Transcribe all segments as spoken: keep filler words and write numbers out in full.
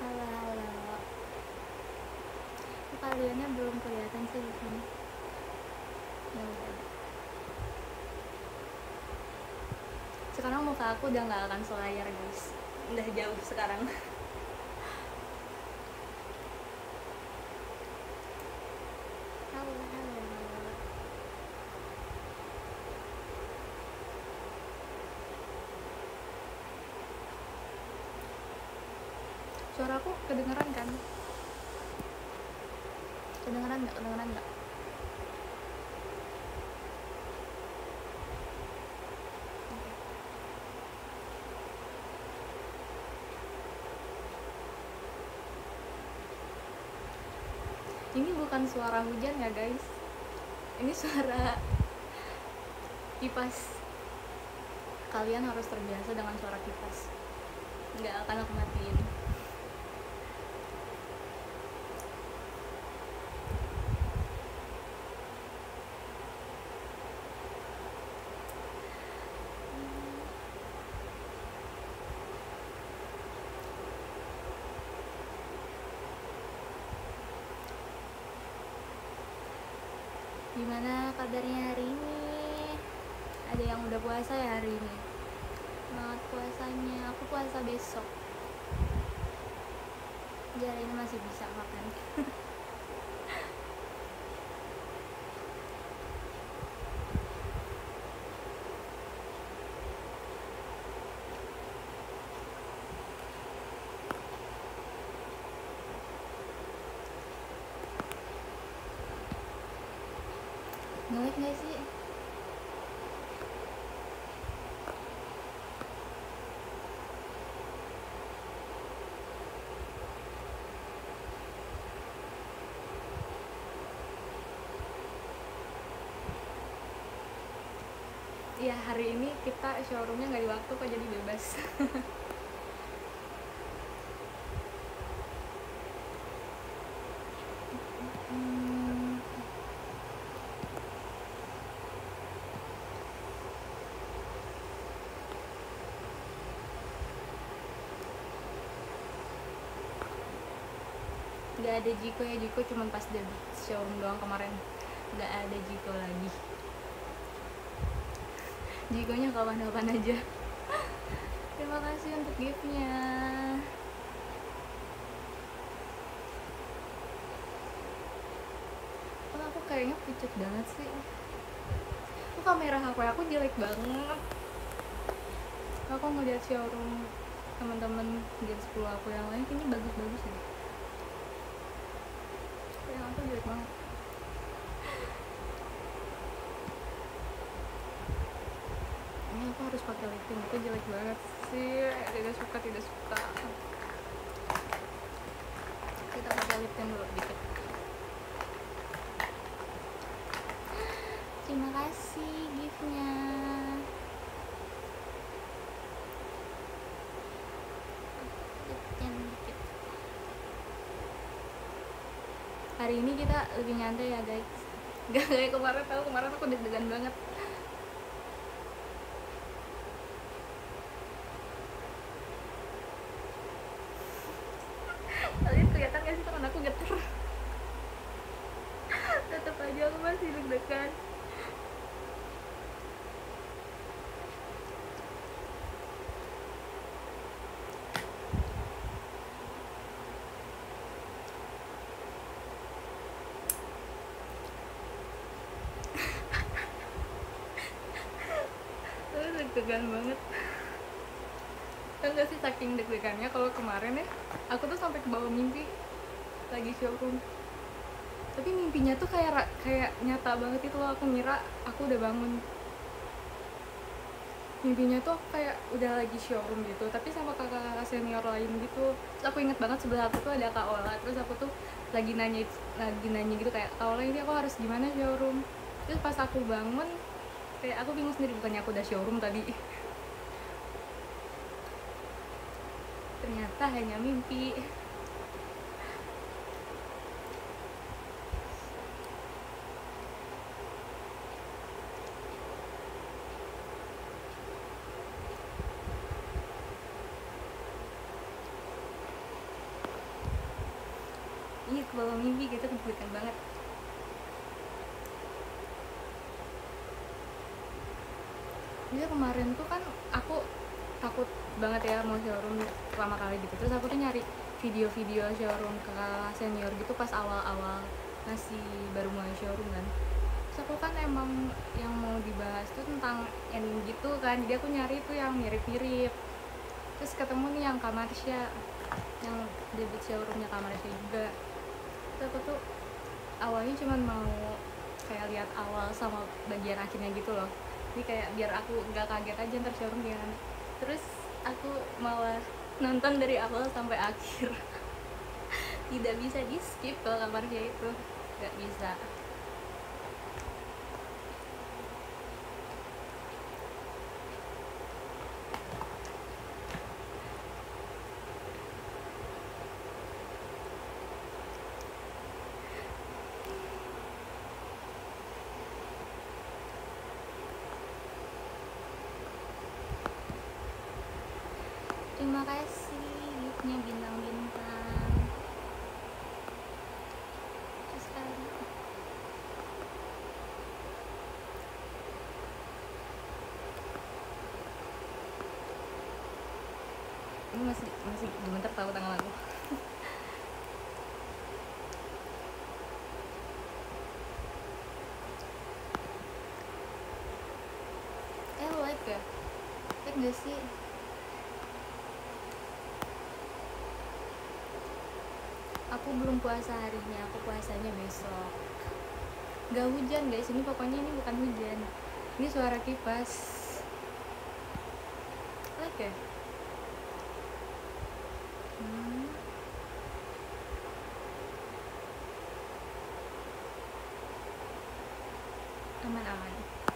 Halo, halo. Kaliannya belum kelihatan sih di sini. Ya udah. Sekarang muka aku udah nggak akan selayar guys. Udah jauh sekarang. Halo, halo. Suaraku kedengeran kan? Kedengeran nggak? Kedengeran nggak? Ini bukan suara hujan ya guys. Ini suara kipas. Kalian harus terbiasa dengan suara kipas. Nggak akan aku matiin. Gimana kabarnya hari ini? Ada yang udah puasa ya hari ini? Semangat puasanya. Aku puasa besok. Jadi hari ini masih bisa makan. Ngelik gak sih? Iya, hari ini kita showroomnya nggak di waktu kok, jadi bebas. hmm. Nggak ada Jiko ya, Jiko cuma pas di showroom doang kemarin. Nggak ada Jiko lagi. Jikonya kapan-kapan aja. Terima kasih untuk gift-nya. Oh, aku kayaknya pucat banget sih. Oh, kamera H P aku jelek banget. Aku ngeliat showroom teman-teman Gen sepuluh aku yang lain kayaknya bagus-bagus ya. Yang aku jelek banget. Ini aku harus pakai lip tint, itu jelek banget sih. Tidak suka, tidak suka. Kita pakai lip tint dulu dikit. Terima kasih gift-nya. Lip tint dikit. Hari ini kita lebih nyantai ya guys. Gak kayak kemarin, tau kemarin aku deg-degan banget. Kalian kelihatan gak sih tangan aku getar? Tetep aja aku masih deg-degan. Deg-degan banget. Tau gak sih saking deg-degannya kalau kemarin ya aku tuh sampai ke bawah mimpi lagi showroom. Tapi mimpinya tuh kayak kayak nyata banget itu loh. Aku ngira aku udah bangun. Mimpinya tuh kayak udah lagi showroom gitu, tapi sama kakak-kakak senior lain gitu. Terus aku inget banget sebelah aku tuh ada Kak Ola. Terus aku tuh lagi nanya lagi nanya gitu kayak, Kak Ola ini aku harus gimana showroom? Terus pas aku bangun kayak aku bingung sendiri, bukannya aku udah showroom tadi. Ternyata hanya mimpi. ke bawah mimpi gitu, deg-degan banget. Jadi kemarin tuh kan aku takut banget ya mau showroom pertama kali gitu, terus aku tuh nyari video-video showroom ke senior gitu pas awal-awal masih baru mulai showroom kan. Terus aku kan emang yang mau dibahas tuh tentang anime gitu kan, jadi aku nyari tuh yang mirip-mirip. Terus ketemu nih yang Kamarsha, yang debut showroomnya Kamarsha juga. Terus aku tuh awalnya cuman mau kayak lihat awal sama bagian akhirnya gitu loh, jadi kayak biar aku nggak kaget aja ntar showroom gimana. Terus aku malah nonton dari awal sampai akhir. Tidak bisa di skip kalau Kamarsha itu, nggak bisa. Terima kasih giftnya bintang-bintang. Terus sekali. Ini masih masih gemeter tahu tangan aku. Eh like ya? Like gak sih? Aku belum puasa hari ini, aku puasanya besok. Gak hujan guys, ini pokoknya ini bukan hujan. Ini suara kipas. Like ya? Hmm. Aman-aman.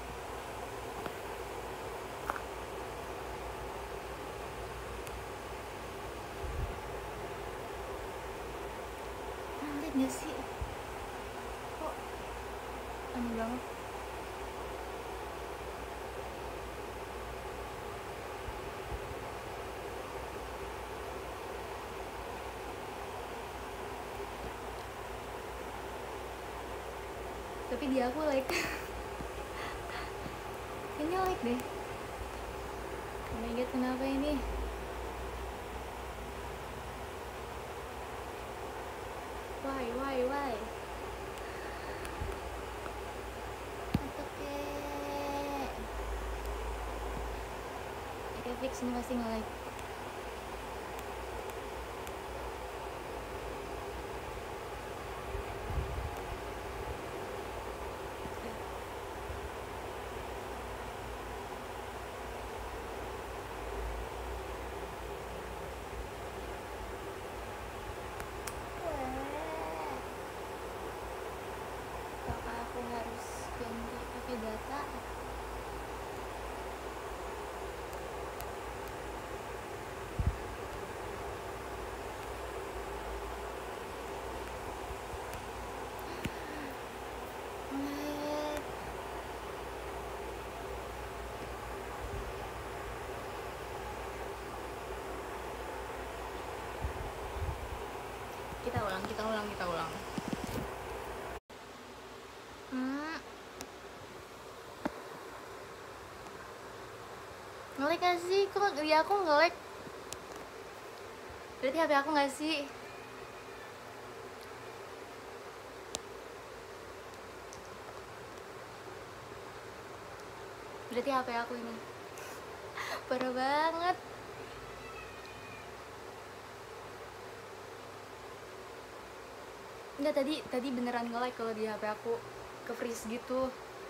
Lihat gak sih? Kok aneh banget. Tapi dia aku like. Kayaknya like deh. Oh my god, kenapa ini? Why, why, why? Oke. Oke, fix ini pasti nge-like. Apakah aku harus ganti pakai data? Lihat. Kita ulang, kita ulang, kita ulang. Hmm. Nge-like gak sih? Kok dia aku nge-like? Berarti H P aku gak sih? Berarti H P aku ini. Parah banget. Enggak, tadi tadi beneran nge-like kalau di H P aku ke freeze gitu.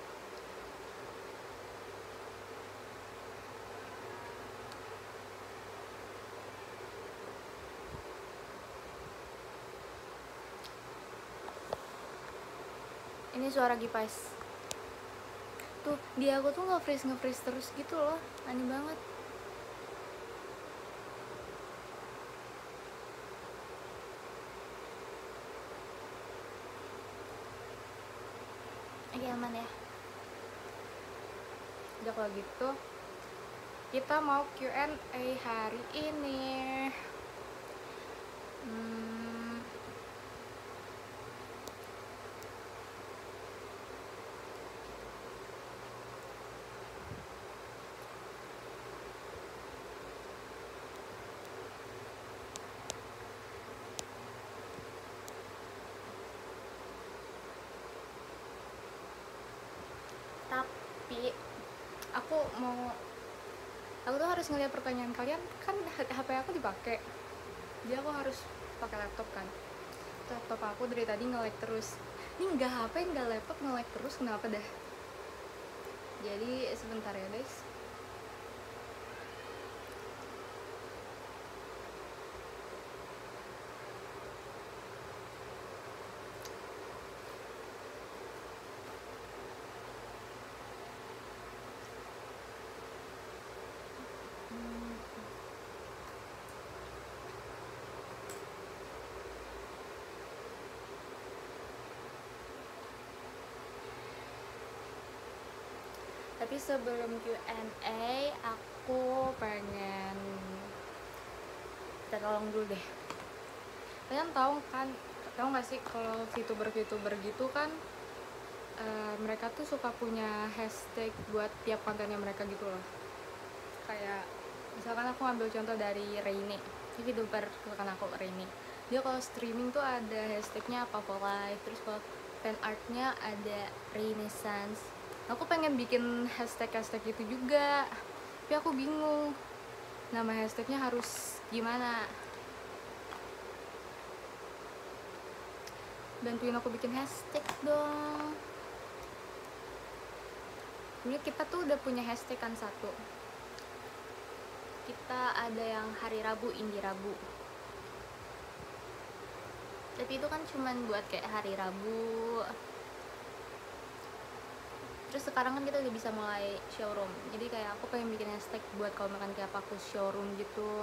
Ini suara kipas. Tuh, di aku tuh nge-freeze nge-freeze terus gitu loh. Aneh banget. Oke, aman ya. Udah kalau gitu, kita mau Q and A hari ini. Hmm, tapi aku mau aku tuh harus ngeliat pertanyaan kalian kan. H P aku dipakai, jadi aku harus pakai laptop kan. Laptop aku dari tadi nge-lag terus. Ini nggak H P nggak laptop, nge-lag terus, kenapa dah? Jadi sebentar ya guys. Tapi sebelum Q and A, aku pengen minta tolong dulu deh. Kalian tahu kan, tahu nggak sih kalau VTuber-VTuber gitu kan, uh, mereka tuh suka punya hashtag buat tiap kontennya mereka gitu loh. Kayak misalkan aku ambil contoh dari Reine, ini VTuber kesukaan aku, Reine. Dia kalau streaming tuh ada hashtagnya apa for life, terus kalau fan artnya ada Renaissance. Aku pengen bikin hashtag-hashtag itu juga, tapi aku bingung nama hashtagnya harus gimana. Bantuin aku bikin hashtag dong. Ini kita tuh udah punya hashtag kan satu. Kita ada yang hari Rabu, Indie Rabu. Tapi itu kan cuman buat kayak hari Rabu. Terus sekarang kan kita udah bisa mulai showroom, jadi kayak aku pengen bikin hashtag buat kalau makan kayak aku showroom gitu.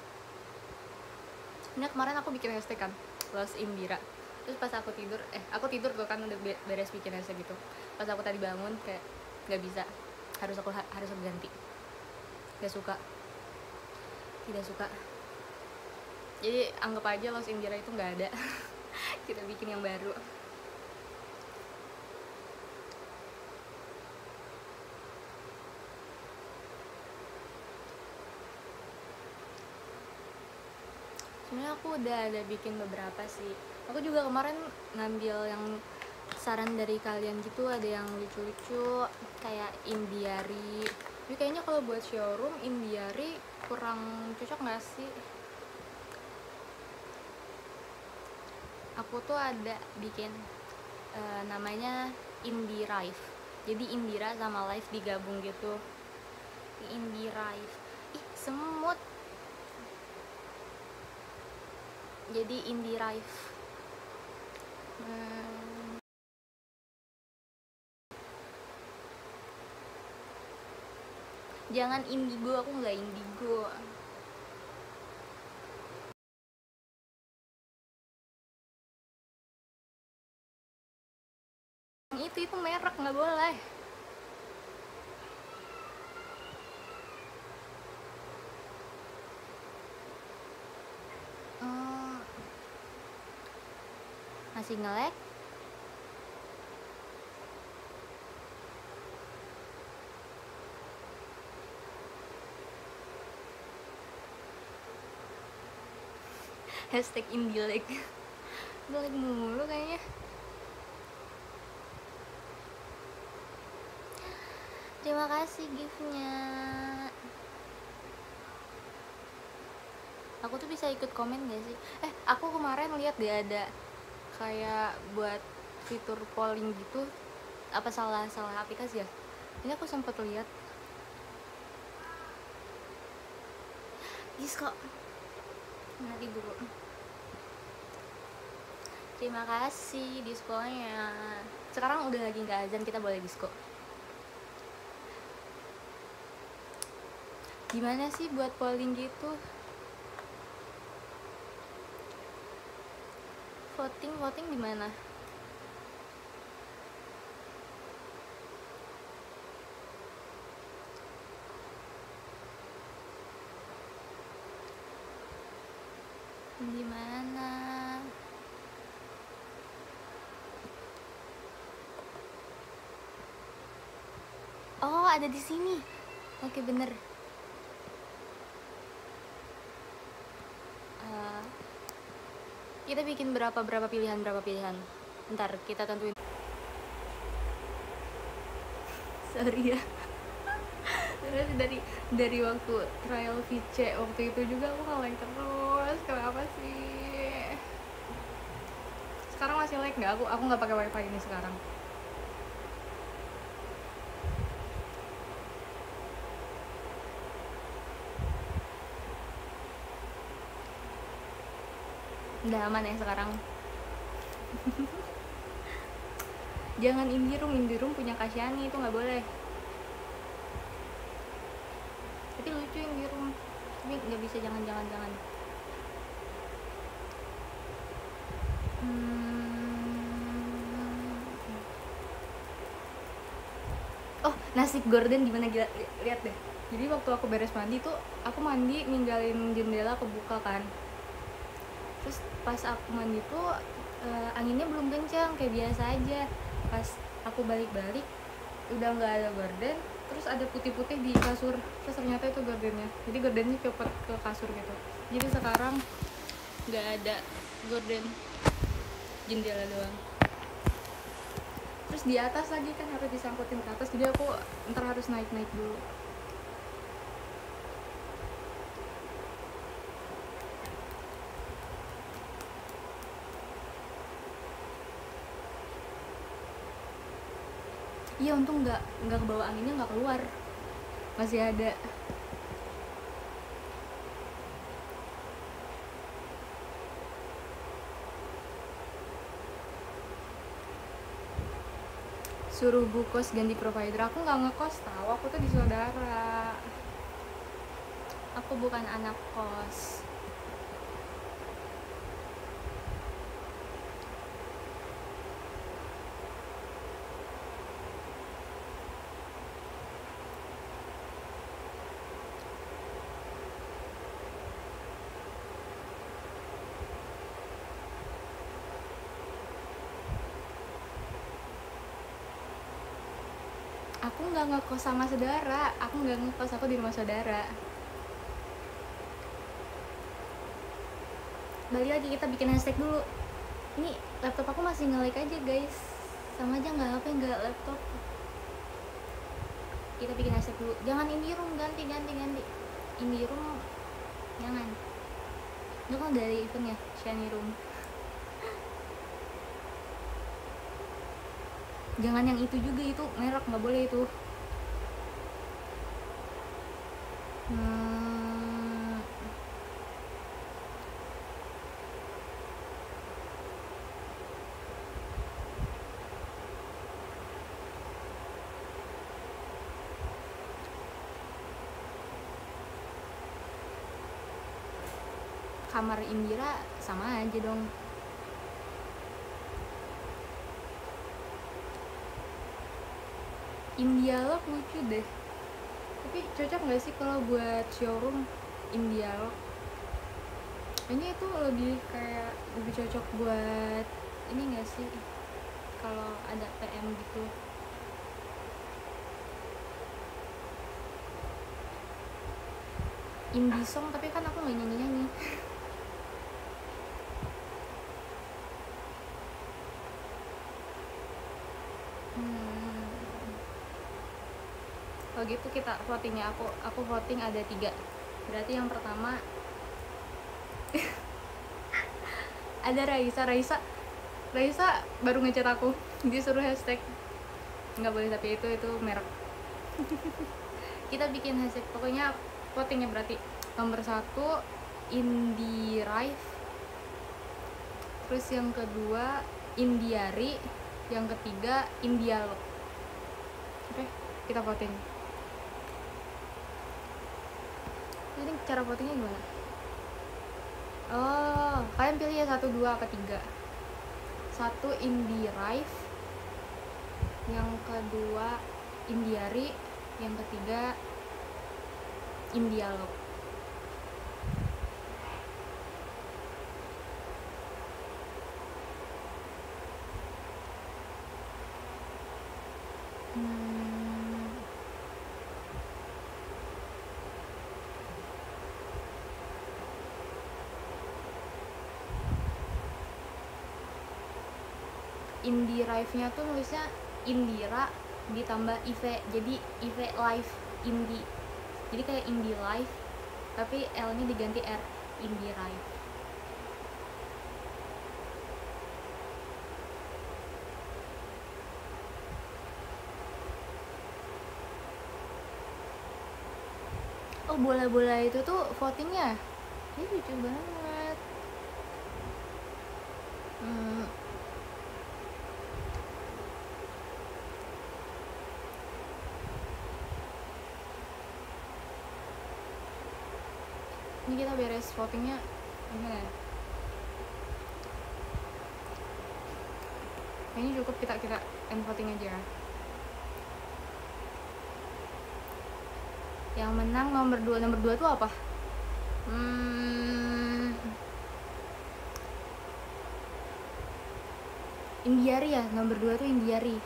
Ini kemarin aku bikin hashtag kan, Los Imbira. Terus pas aku tidur, eh aku tidur tuh kan udah beres bikin hashtag gitu. Pas aku tadi bangun kayak nggak bisa, harus aku harus aku ganti. Gak suka, tidak suka. Jadi anggap aja Los Imbira itu nggak ada. Kita bikin yang baru. Sebenarnya aku udah ada bikin beberapa sih. Aku juga kemarin ngambil yang saran dari kalian gitu, ada yang lucu-lucu kayak Indiari. Tapi kayaknya kalau buat showroom Indiari kurang cocok nggak sih? Aku tuh ada bikin uh, namanya Indie Life. Jadi Indira sama Life digabung gitu. Indie Life. Ih, semut. Jadi Indie Life. Hmm. Jangan indigo, aku nggak indigo. Itu itu merek nggak boleh. Hmm. Masih nge-lag? Hashtag indie lag. Lag mulu kayaknya. Terima kasih gift-nya. Aku tuh bisa ikut komen gak sih? Eh, aku kemarin lihat dia ada kayak buat fitur polling gitu. Apa salah salah aplikasi ya? Ini aku sempat lihat. Disco. Nanti dulu. Terima kasih diskonya. Sekarang udah lagi nggak azan, kita boleh disko. Gimana sih buat polling gitu? Voting voting di mana? Di mana? Oh, ada di sini. Oke, bener. Uh, kita bikin berapa berapa pilihan berapa pilihan. Ntar kita tentuin. sorry ya. Terus dari dari waktu trial V C waktu itu juga aku nge-lag terus, kenapa sih? Sekarang masih lag nggak? Aku aku nggak pakai wifi ini sekarang. Udah aman ya sekarang. Jangan indie room, indie room punya Kasyani, itu nggak boleh. Tapi lucu indie room, tapi nggak bisa, jangan jangan jangan. Hmm. Oh, nasib Gordon gimana, gila, lihat deh. Jadi waktu aku beres mandi tuh, aku mandi ninggalin jendela kebuka kan. Terus pas aku mandi tuh uh, anginnya belum kencang, kayak biasa aja. Pas aku balik-balik udah nggak ada gorden, terus ada putih-putih di kasur, terus ternyata itu gordennya. Jadi gordennya copot ke kasur gitu. Jadi sekarang nggak ada gorden, jendela doang. Terus di atas lagi kan harus disangkutin ke atas, jadi aku ntar harus naik-naik dulu. Iya, untung nggak nggak kebawa anginnya, nggak keluar, masih ada. Suruh bu kos ganti provider, aku nggak ngekos tahu, aku tuh di saudara, aku bukan anak kos. Aku nggak ngekos sama saudara, aku nggak ngekos, aku di rumah saudara. Balik lagi, kita bikin hashtag dulu. Ini laptop aku masih nge-lag aja guys, sama aja nggak H P nggak laptop. Kita bikin hashtag dulu. Jangan indie room, ganti ganti ganti. Indie room jangan. Itu kan dari eventnya Shiny room. Jangan yang itu juga, itu merek nggak boleh itu. Hmm. Kamar Indira sama aja dong. Indialog lucu deh, tapi cocok nggak sih kalau buat showroom Indialog? Ini itu lebih kayak lebih cocok buat ini nggak sih, kalau ada P M gitu. Indie song, tapi kan aku nggak nyanyi nyanyi. Kalau gitu kita votingnya, aku aku voting ada tiga. Berarti yang pertama ada Raisa. Raisa Raisa baru ngechat aku, disuruh hashtag. Nggak boleh tapi itu itu merek. Kita bikin hashtag, pokoknya votingnya berarti nomor satu Indie Rife, terus yang kedua Indiari, yang ketiga Indialog. Oke, kita voting. Jadi cara votingnya gimana? Oh, kalian pilih ya satu, dua, apa tiga? Satu Indie Rife, yang kedua Indiari, yang ketiga Indialog. Hmm. Indie Rife-nya tuh nulisnya Indira ditambah I V, jadi I V live indie, jadi kayak indie live tapi L nya diganti R, indie live. Oh, bola-bola itu tuh votingnya ini lucu banget. hmm. Ini kita beres votingnya gimana ya? Kayaknya cukup kita kita end voting aja. Yang menang nomor dua. Nomor dua tuh apa? Hmm, Indiari ya, nomor dua tuh Indiari.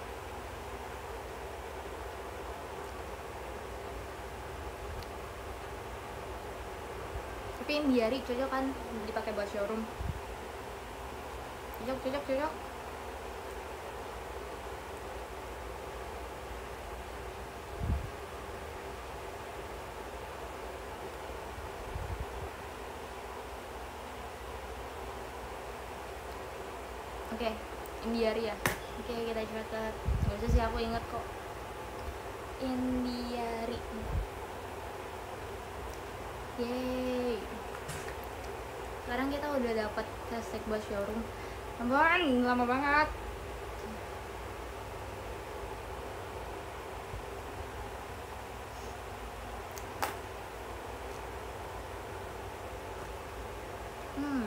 Tapi Indiari cocok kan dipakai buat showroom. Cocok, cocok, cocok. Oke, okay, Indiari ya. Oke, okay, kita catat. Gak usah sih, aku inget kok. Indiari. Yeay. Sekarang kita udah dapat hashtag buat showroom. Ampun, lama banget. Hmm.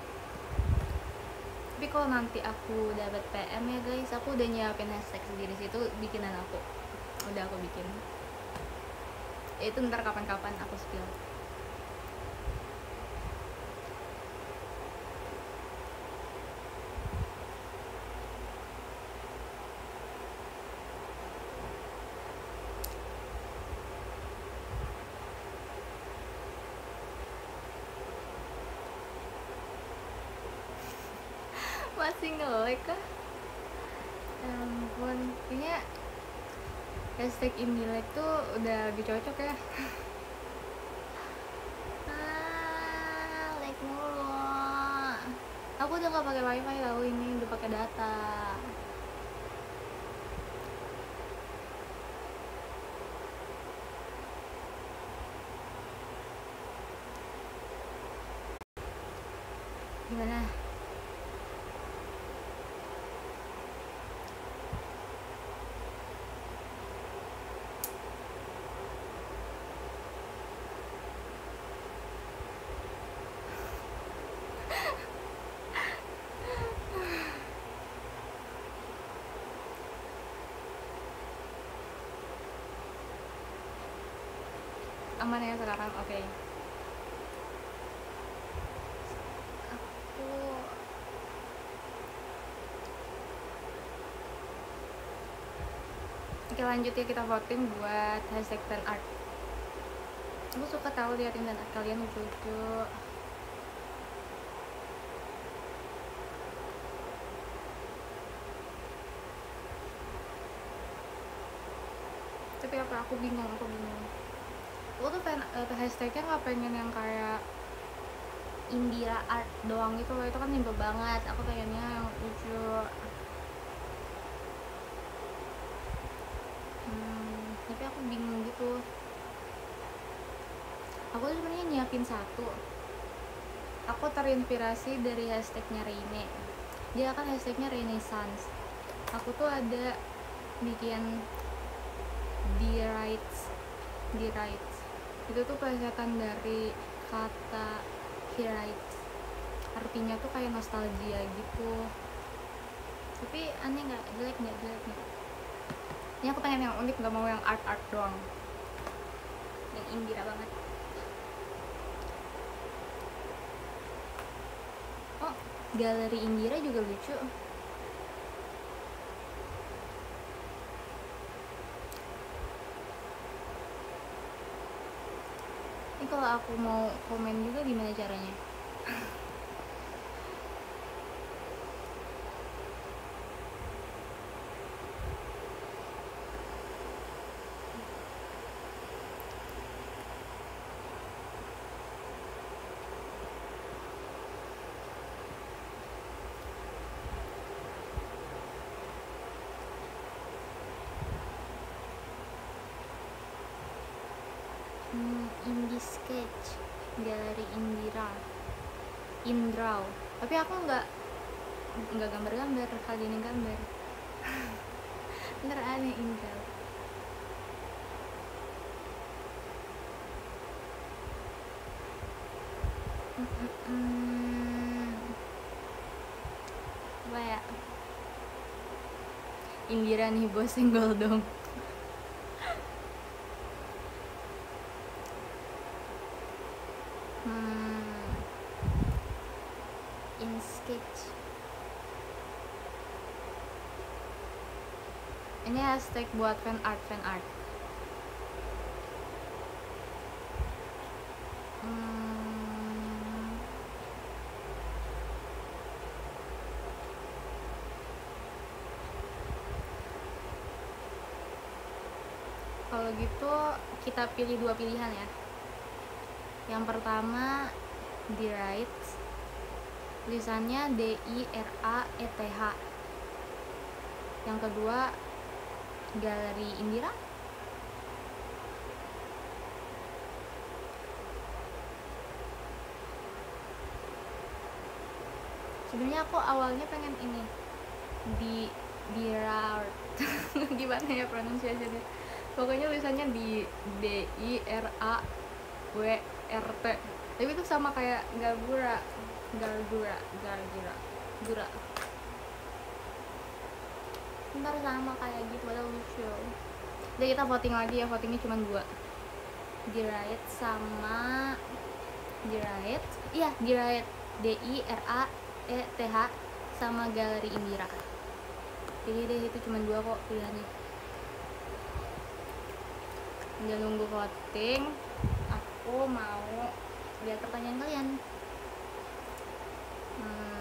Tapi kalau nanti aku dapat P M ya guys, aku udah nyiapin hashtag sendiri situ bikinan aku. Udah aku bikin. Itu ntar kapan-kapan aku spill. Masih nge-like kah? Ya ampun, kayaknya hashtag Indilek tuh udah lebih cocok ya. Ah, like mulu. Aku udah gak pakai wifi tau, ini udah pakai data. Gimana? Aman ya sekarang? Oke. Okay. Aku Oke, lanjut ya, kita voting buat hashtag fan art. Aku suka tahu liatin fan art kalian lucu-lucu. Tapi apa, aku bingung, aku bingung. Aku tuh fan uh, hashtagnya nggak pengen yang kayak Indira art doang gitu loh, itu kan simple banget. Aku pengennya yang lucu. Hmm, tapi aku bingung gitu. Aku tuh sebenarnya nyiapin satu. Aku terinspirasi dari hashtagnya Rene. Dia kan hashtagnya Renaissance. Aku tuh ada bikin the rights, the rights. Itu tuh plesetan dari kata he rights. Artinya tuh kayak nostalgia gitu. Tapi aneh nggak, jelek nggak, jelek nggak. Ini aku pengen yang unik, nggak mau yang art art doang. Yang Indira banget. Oh, galeri Indira juga lucu. Ini kalau aku mau komen juga gimana caranya? Indira, Indraw. Tapi aku nggak nggak gambar-gambar, kali ini gambar. Ntar aneh Indraw. Hmm, apa ya? Indira nih bos, senggol dong. Hmm, in sketch. Ini hashtag buat fan art, fan art. Hmm, kalau gitu kita pilih dua pilihan ya. Yang pertama di right, tulisannya D I R A E T H. Yang kedua Galeri Indira. Sebenarnya aku awalnya pengen ini di Dirart. Gimana ya pronunciasinya? Pokoknya tulisannya di D I R A W R T. Tapi itu sama kayak Garbura, Garbura, Garbura, Gura. Ntar sama kayak gitu, padahal lucu. Jadi kita voting lagi ya, votingnya cuma dua, di right sama di right, iya di right, D I R A E T H sama Galeri Indira. Jadi deh itu cuma dua kok pilihannya. Udah nunggu voting, aku mau lihat pertanyaan kalian. Hmm,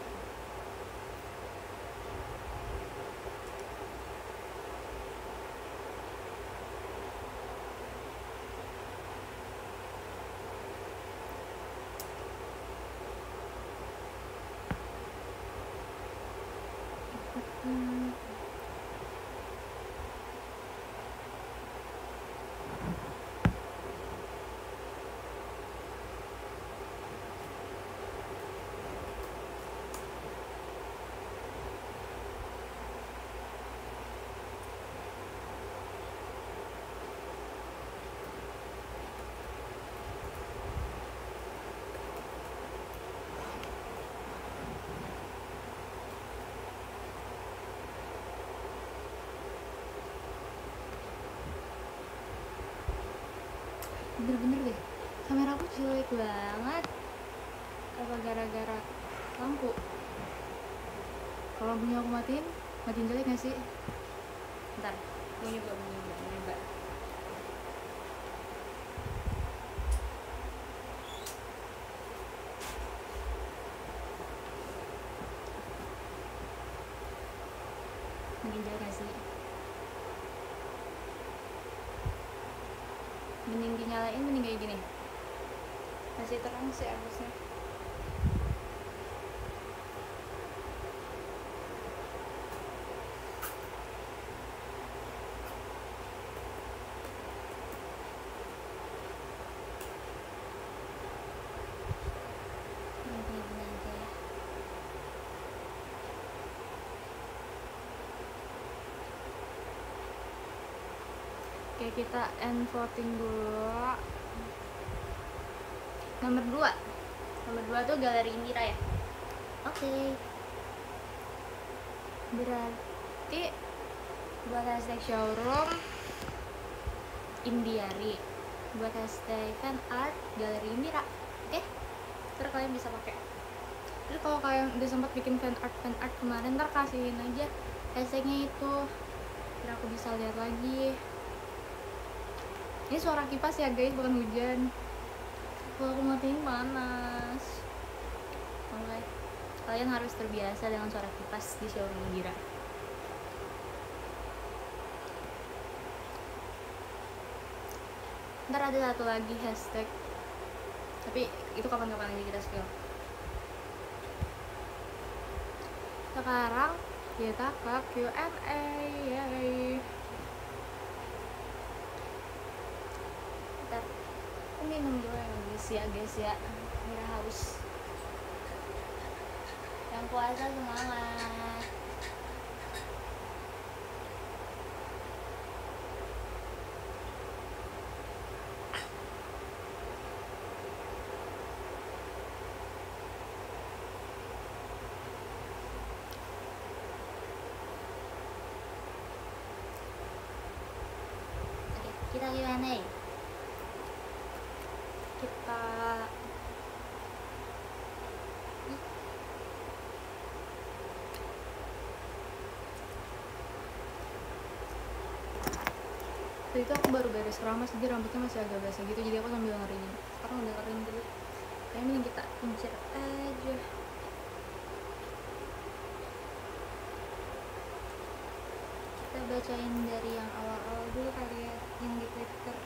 Hmm. Bener-bener deh, kamera aku jelek banget. Apa gara-gara lampu? Kalau bunyi aku matiin, matiin jelek gak sih? Bentar, bunyi nyoba, bunyi nyoba, bunyi nyoba. Matiin jelek gak sih? Mending dinyalain, mending kayak gini. Masih terang sih harusnya. Oke, kita end voting dulu. Nomor dua, nomor dua tuh Galeri Indira ya. Oke, okay. Berarti buat hashtag showroom Indiari, buat hashtag fan art Galeri Indira. Oke, okay? Terus kalian bisa pakai. Terus kalau kalian udah sempat bikin fan art fan art kemarin, ntar kasihin aja hashtagnya itu, biar aku bisa lihat lagi. Ini suara kipas ya guys, bukan hujan. Kalau aku matiin panas. Oke, okay. Kalian harus terbiasa dengan suara kipas di showroom Indira. Ntar ada satu lagi hashtag, tapi itu kapan-kapan lagi kita spill. Sekarang kita ke Q and A. Yay. Minum dulu ya guys ya guys ya. Mira haus. Yang puasa semangat. Oke, kita gimana ya? Kita Tadi itu aku baru beres keramas, jadi rambutnya masih agak basah gitu, jadi aku sambil ngeringin. Sekarang udah kering dulu. Kayaknya mending kita kincir aja. Kita bacain dari yang awal-awal dulu kali ya, yang di Twitter.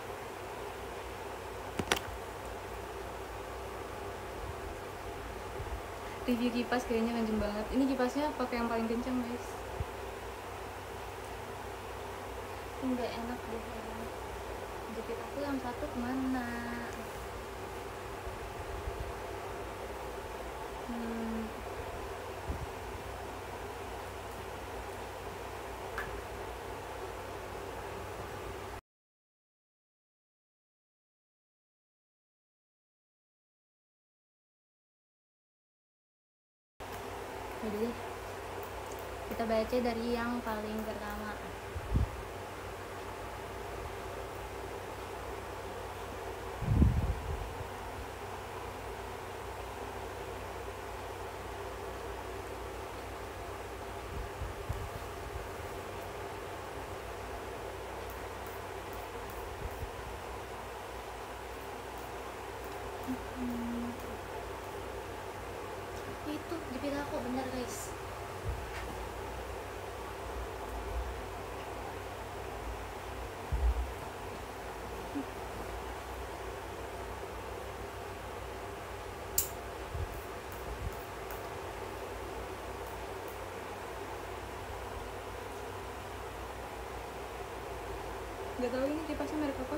Review kipas kayaknya kenceng banget. Ini kipasnya pakai yang paling kenceng guys. Nggak enak deh kayaknya. Jepit aku yang satu kemana? Hmm. Jadi kita baca dari yang paling pertama. Hmm. Itu jepit aku bener guys. Gak tahu ini kipasnya merek apa.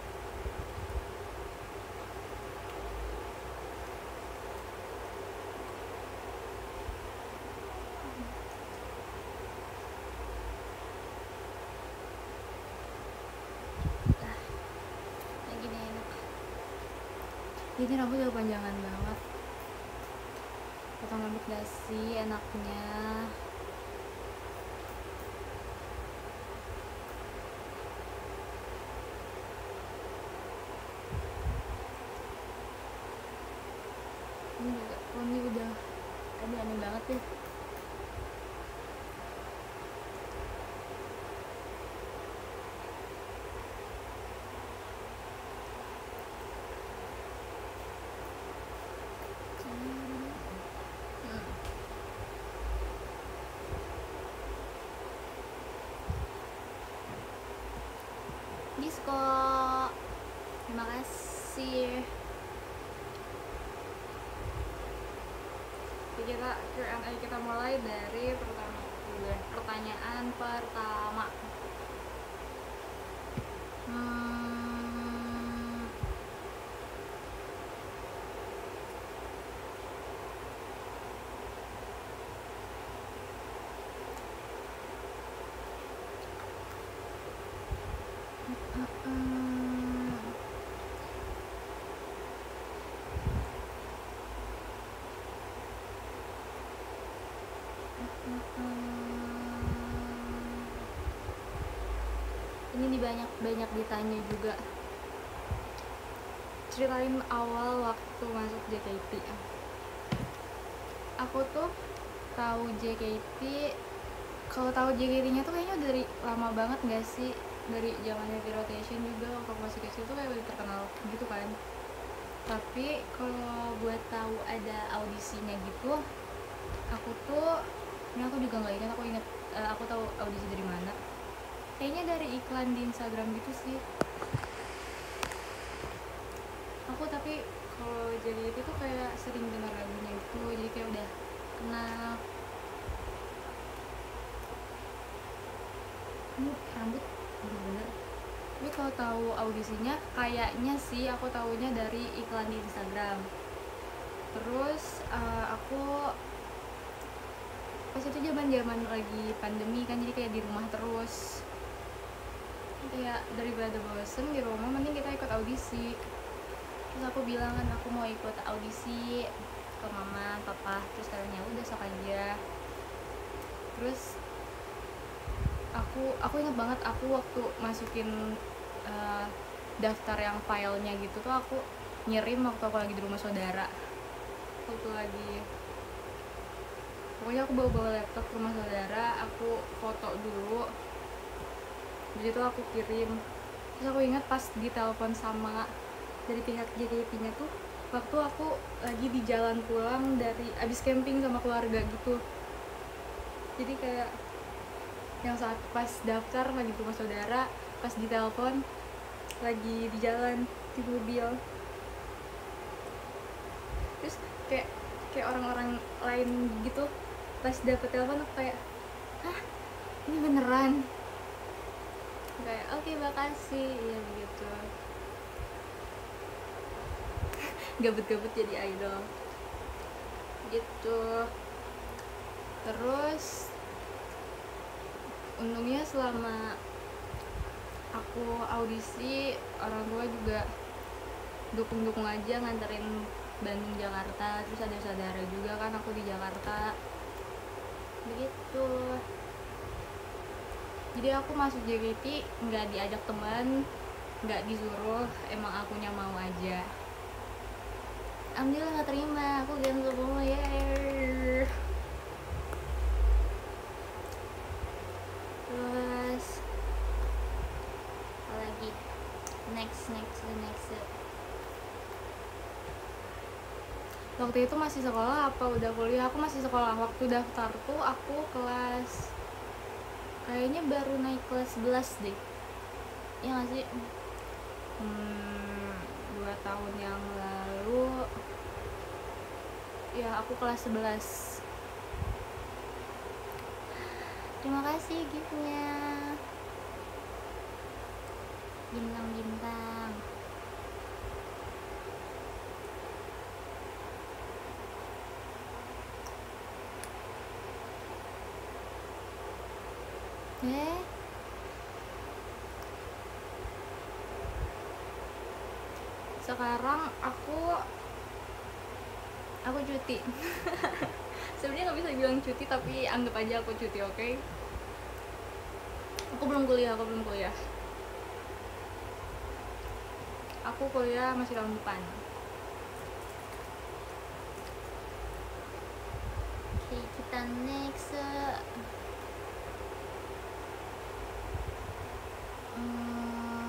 Lah, kayak gini enak. Ini rambut udah panjangan banget. Potong rambut dasi enaknya. Ini juga, oh ini udah aneh-aneh banget deh. Hmm. Disco, terima kasih. Jadi kita Q and A kita mulai dari pertama dulu. Pertanyaan pertama. Hmm. Hmm. Ini nih banyak banyak ditanya juga. Ceritain awal waktu masuk J K T. Aku tuh tahu J K T, kalau tahu J K T-nya tuh kayaknya dari lama banget nggak sih, dari zamannya V-Rotation juga. Waktu aku masih kecil tuh kayak udah terkenal gitu kan. Tapi kalau buat tahu ada audisinya gitu, aku tuh ini aku juga nggak ingat. Aku ingat uh, aku tahu audisi dari mana. Kayaknya dari iklan di Instagram gitu sih. Aku tapi kalau jadi itu tuh kayak sering dengar lagunya itu, jadi kayak udah kenal. Ini rambut bener-bener. Tapi kalau tahu audisinya kayaknya sih aku tahunya dari iklan di Instagram. Terus uh, aku pas itu zaman zaman lagi pandemi kan, jadi kayak di rumah terus, kayak daripada bosen di rumah mending kita ikut audisi. Terus aku bilang kan aku mau ikut audisi ke mama papa, terus katanya udah sok aja. Terus aku aku ingat banget aku waktu masukin uh, daftar yang filenya gitu tuh aku nyirim waktu aku lagi di rumah saudara, waktu lagi pokoknya aku bawa-bawa laptop ke rumah saudara, aku foto dulu, jadi tuh aku kirim. Terus aku ingat pas ditelepon sama dari pihak J K T-nya tuh waktu aku lagi di jalan pulang dari abis camping sama keluarga gitu. Jadi kayak yang saat pas daftar lagi di rumah saudara, pas ditelepon lagi di jalan di mobil. Terus kayak kayak orang-orang lain gitu pas dapet telepon aku kayak, hah ini beneran? Kayak oke okay, makasih ya begitu. Gabut-gabut jadi idol gitu. Terus untungnya selama aku audisi orang tua juga dukung-dukung aja, nganterin Bandung Jakarta. Terus ada saudara juga kan aku di Jakarta begitu. Jadi aku masuk J K T nggak diajak teman, nggak disuruh, emang akunya mau aja. Alhamdulillah nggak terima, aku gen semua ya. Terus apa lagi? Next, next, next. Waktu itu masih sekolah apa udah kuliah? Aku masih sekolah. Waktu daftar tuh aku kelas, kayaknya baru naik kelas sebelas deh. Ya nggak sih? Hmm, dua tahun yang lalu ya aku kelas sebelas. Terima kasih giftnya, bintang-bintang. Eh sekarang aku aku cuti. Sebenarnya nggak bisa bilang cuti, tapi anggap aja aku cuti, oke? Okay? Aku belum kuliah, aku belum kuliah. Aku kuliah masih tahun depan. Oke, okay, kita next. Hmm.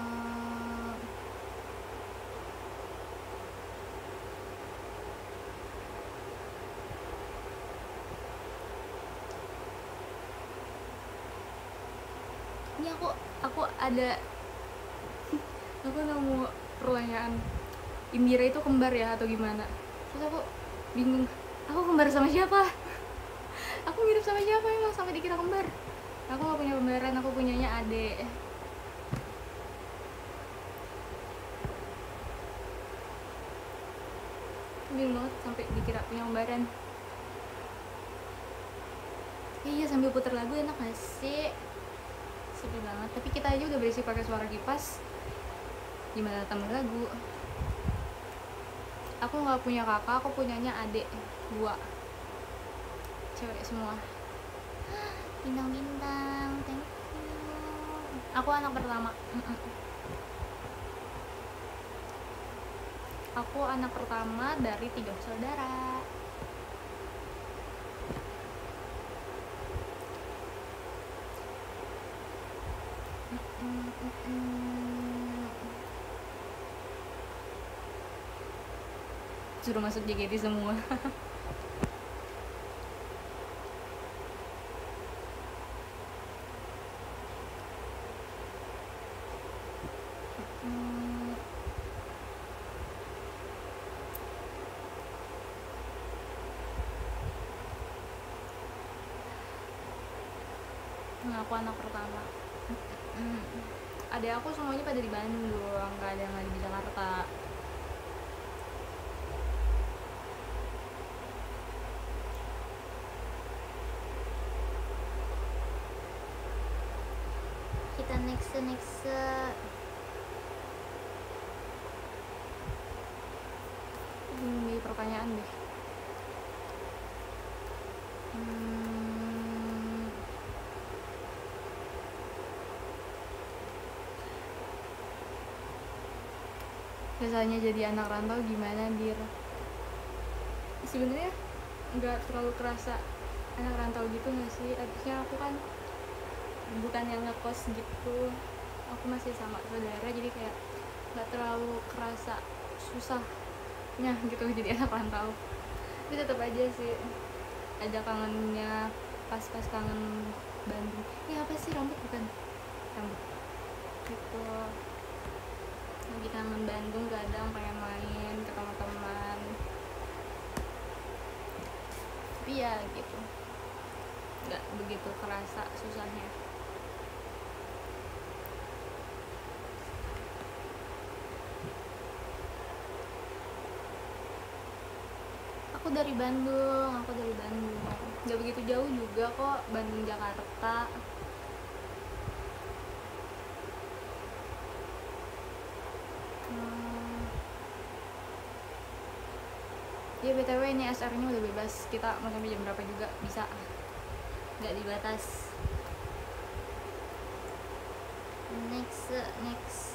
Ini aku aku ada aku nemu pertanyaan, Indira itu kembar ya atau gimana? Terus aku bingung, aku kembar sama siapa? Aku mirip sama siapa emang sampai dikira kembar? Aku gak punya kembaran, aku punyanya adek. Bingung banget sampai dikira punya kembaran. Iya, sambil puter lagu enak gak sih? Sepi banget, tapi kita aja udah berisi pakai suara kipas, gimana tambah lagu? Aku nggak punya kakak, aku punyanya adik dua, cewek semua. Bintang-bintang, thank you. Aku anak pertama. Mm-mm. Aku anak pertama dari tiga saudara. Suruh masuk J K T semua. Nah, aku anak pertama. Adik aku semuanya pada di Bandung, nggak ada yang lagi di Jakarta. next next Ini pertanyaan deh. Hmm, biasanya jadi anak rantau gimana, Dir? Sebenarnya nggak terlalu kerasa anak rantau gitu nggak sih? Abisnya aku kan bukan yang ngekos gitu, aku masih sama saudara, jadi kayak nggak terlalu kerasa susahnya gitu jadi anak rantau. Tapi tetap aja sih ada kangennya, pas-pas kangen Bandung. Ini apa sih, rambut bukan? Rambut gitu. Lagi kangen Bandung, kadang pengen main ketemu teman. Tapi ya gitu, nggak begitu kerasa susahnya. Aku dari Bandung, aku dari Bandung. Nggak begitu jauh juga kok, Bandung Jakarta. Hmm. Ya B T W ini S R-nya udah bebas, kita mau sampai jam berapa juga bisa, nggak dibatas. next next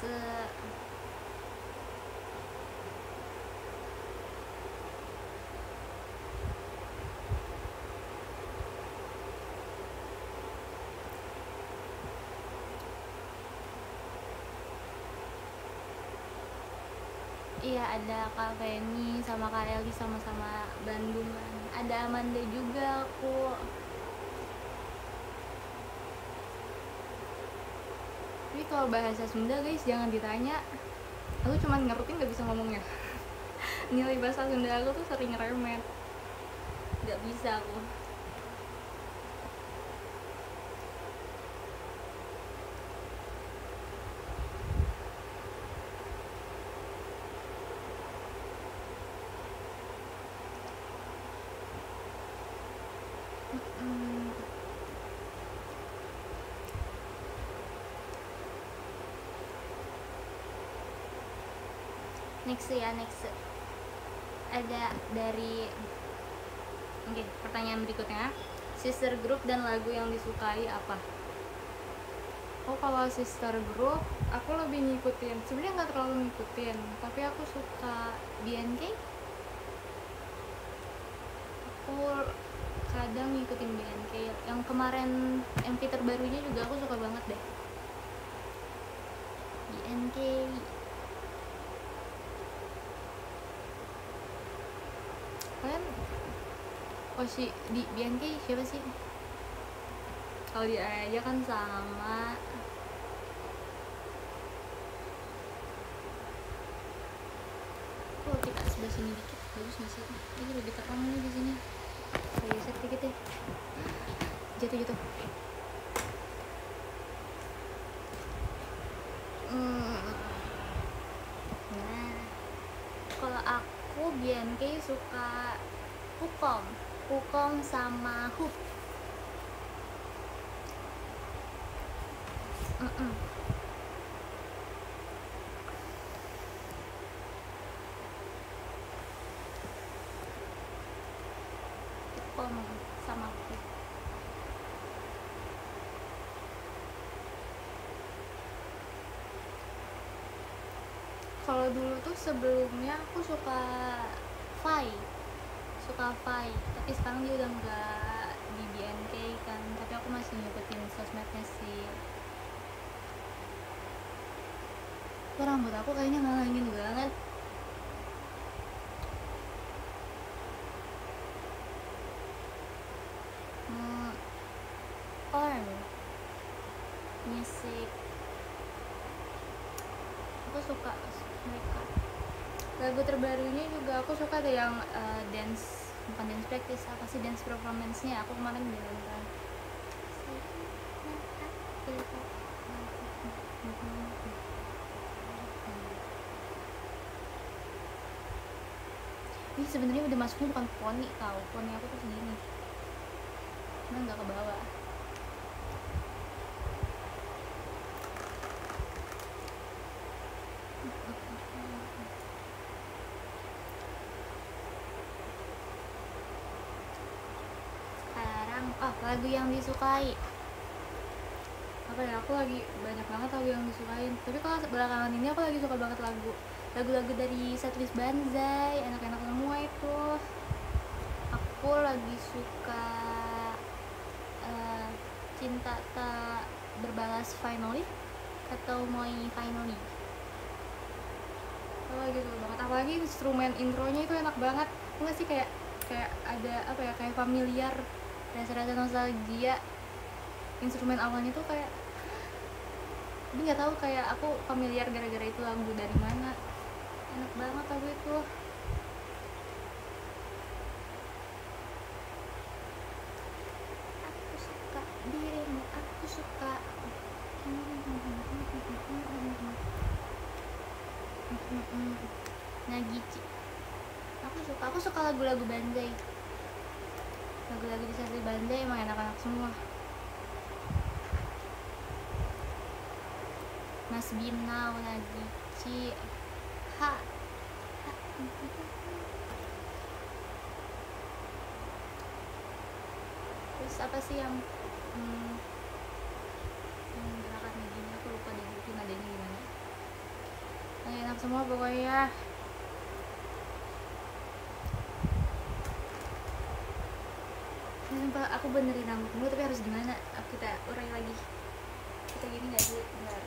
Iya, ada Kak Feni sama Kak Eli sama-sama Bandung kan. Ada Amanda juga aku. Tapi kalau bahasa Sunda guys jangan ditanya, aku cuma ngerti nggak bisa ngomongnya. Nilai bahasa Sunda aku tuh sering remet, nggak bisa aku. Hmm. Next ya, next ada dari Oke, pertanyaan berikutnya, sister group dan lagu yang disukai apa? Oh, kalau sister group aku lebih ngikutin, sebenarnya nggak terlalu ngikutin, tapi aku suka B N K. Aku kadang ngikutin B N K. Yang kemarin M V terbarunya juga aku suka banget deh, B N K. Kalian oh si di B N K siapa sih? Kalau dia aja kan sama. Kalau kita sebelah sini dikit bagus nggak sih? Ini lebih terang nih di sini. Saya geser dikit ya. Jatuh jatuh. Hmm. Nah, kalau aku B N K suka Hukom, Hukom sama Hoop. Mm -mm. Hukom sama Hoop. Kalau dulu tuh sebelumnya aku suka Fai, suka Fai, tapi sekarang dia udah nggak di B N K kan, tapi aku masih ngikutin sosmednya sih. Kok rambut aku kayaknya ngalangin banget. Hmm. Or music, Aku suka mereka. Lagu terbarunya juga aku suka deh yang uh, dance, bukan dance practice, apa sih, dance performance-nya. Aku kemarin udah nonton. Ini sebenarnya udah masuknya bukan poni tau, poni aku tuh segini, cuma nggak ke bawah. Ah, lagu yang disukai. Apa ya, aku lagi banyak banget lagu yang disukain, tapi kalau belakangan ini aku lagi suka banget lagu Lagu-lagu dari Setlist Banzai, enak-enak semua itu. Aku lagi suka eh, Cinta Tak Berbalas Finally atau Moi Finally. aku lagi suka banget, apalagi instrumen intronya itu enak banget enggak sih, kayak kayak ada apa ya, kayak familiar, Rasa-rasa nostalgia. instrumen awalnya tuh kayak tapi nggak tahu, kayak aku familiar gara-gara itu lagu dari mana, enak banget lagu itu. Aku suka dirimu, aku suka. Nagici. Aku suka, aku suka lagu-lagu Banzai. Lagu-lagu di Setlist Banzai emang enak-enak semua. Mas Binau, Nagici, ha, ha. Terus apa sih yang hmm, yang gerakannya gini, aku lupa deh itu nadanya gimana. Nah, enak semua pokoknya. Sumpah aku benerin rambut dulu, tapi harus gimana? Kita urai lagi, kita gini nggak sih? Bentar.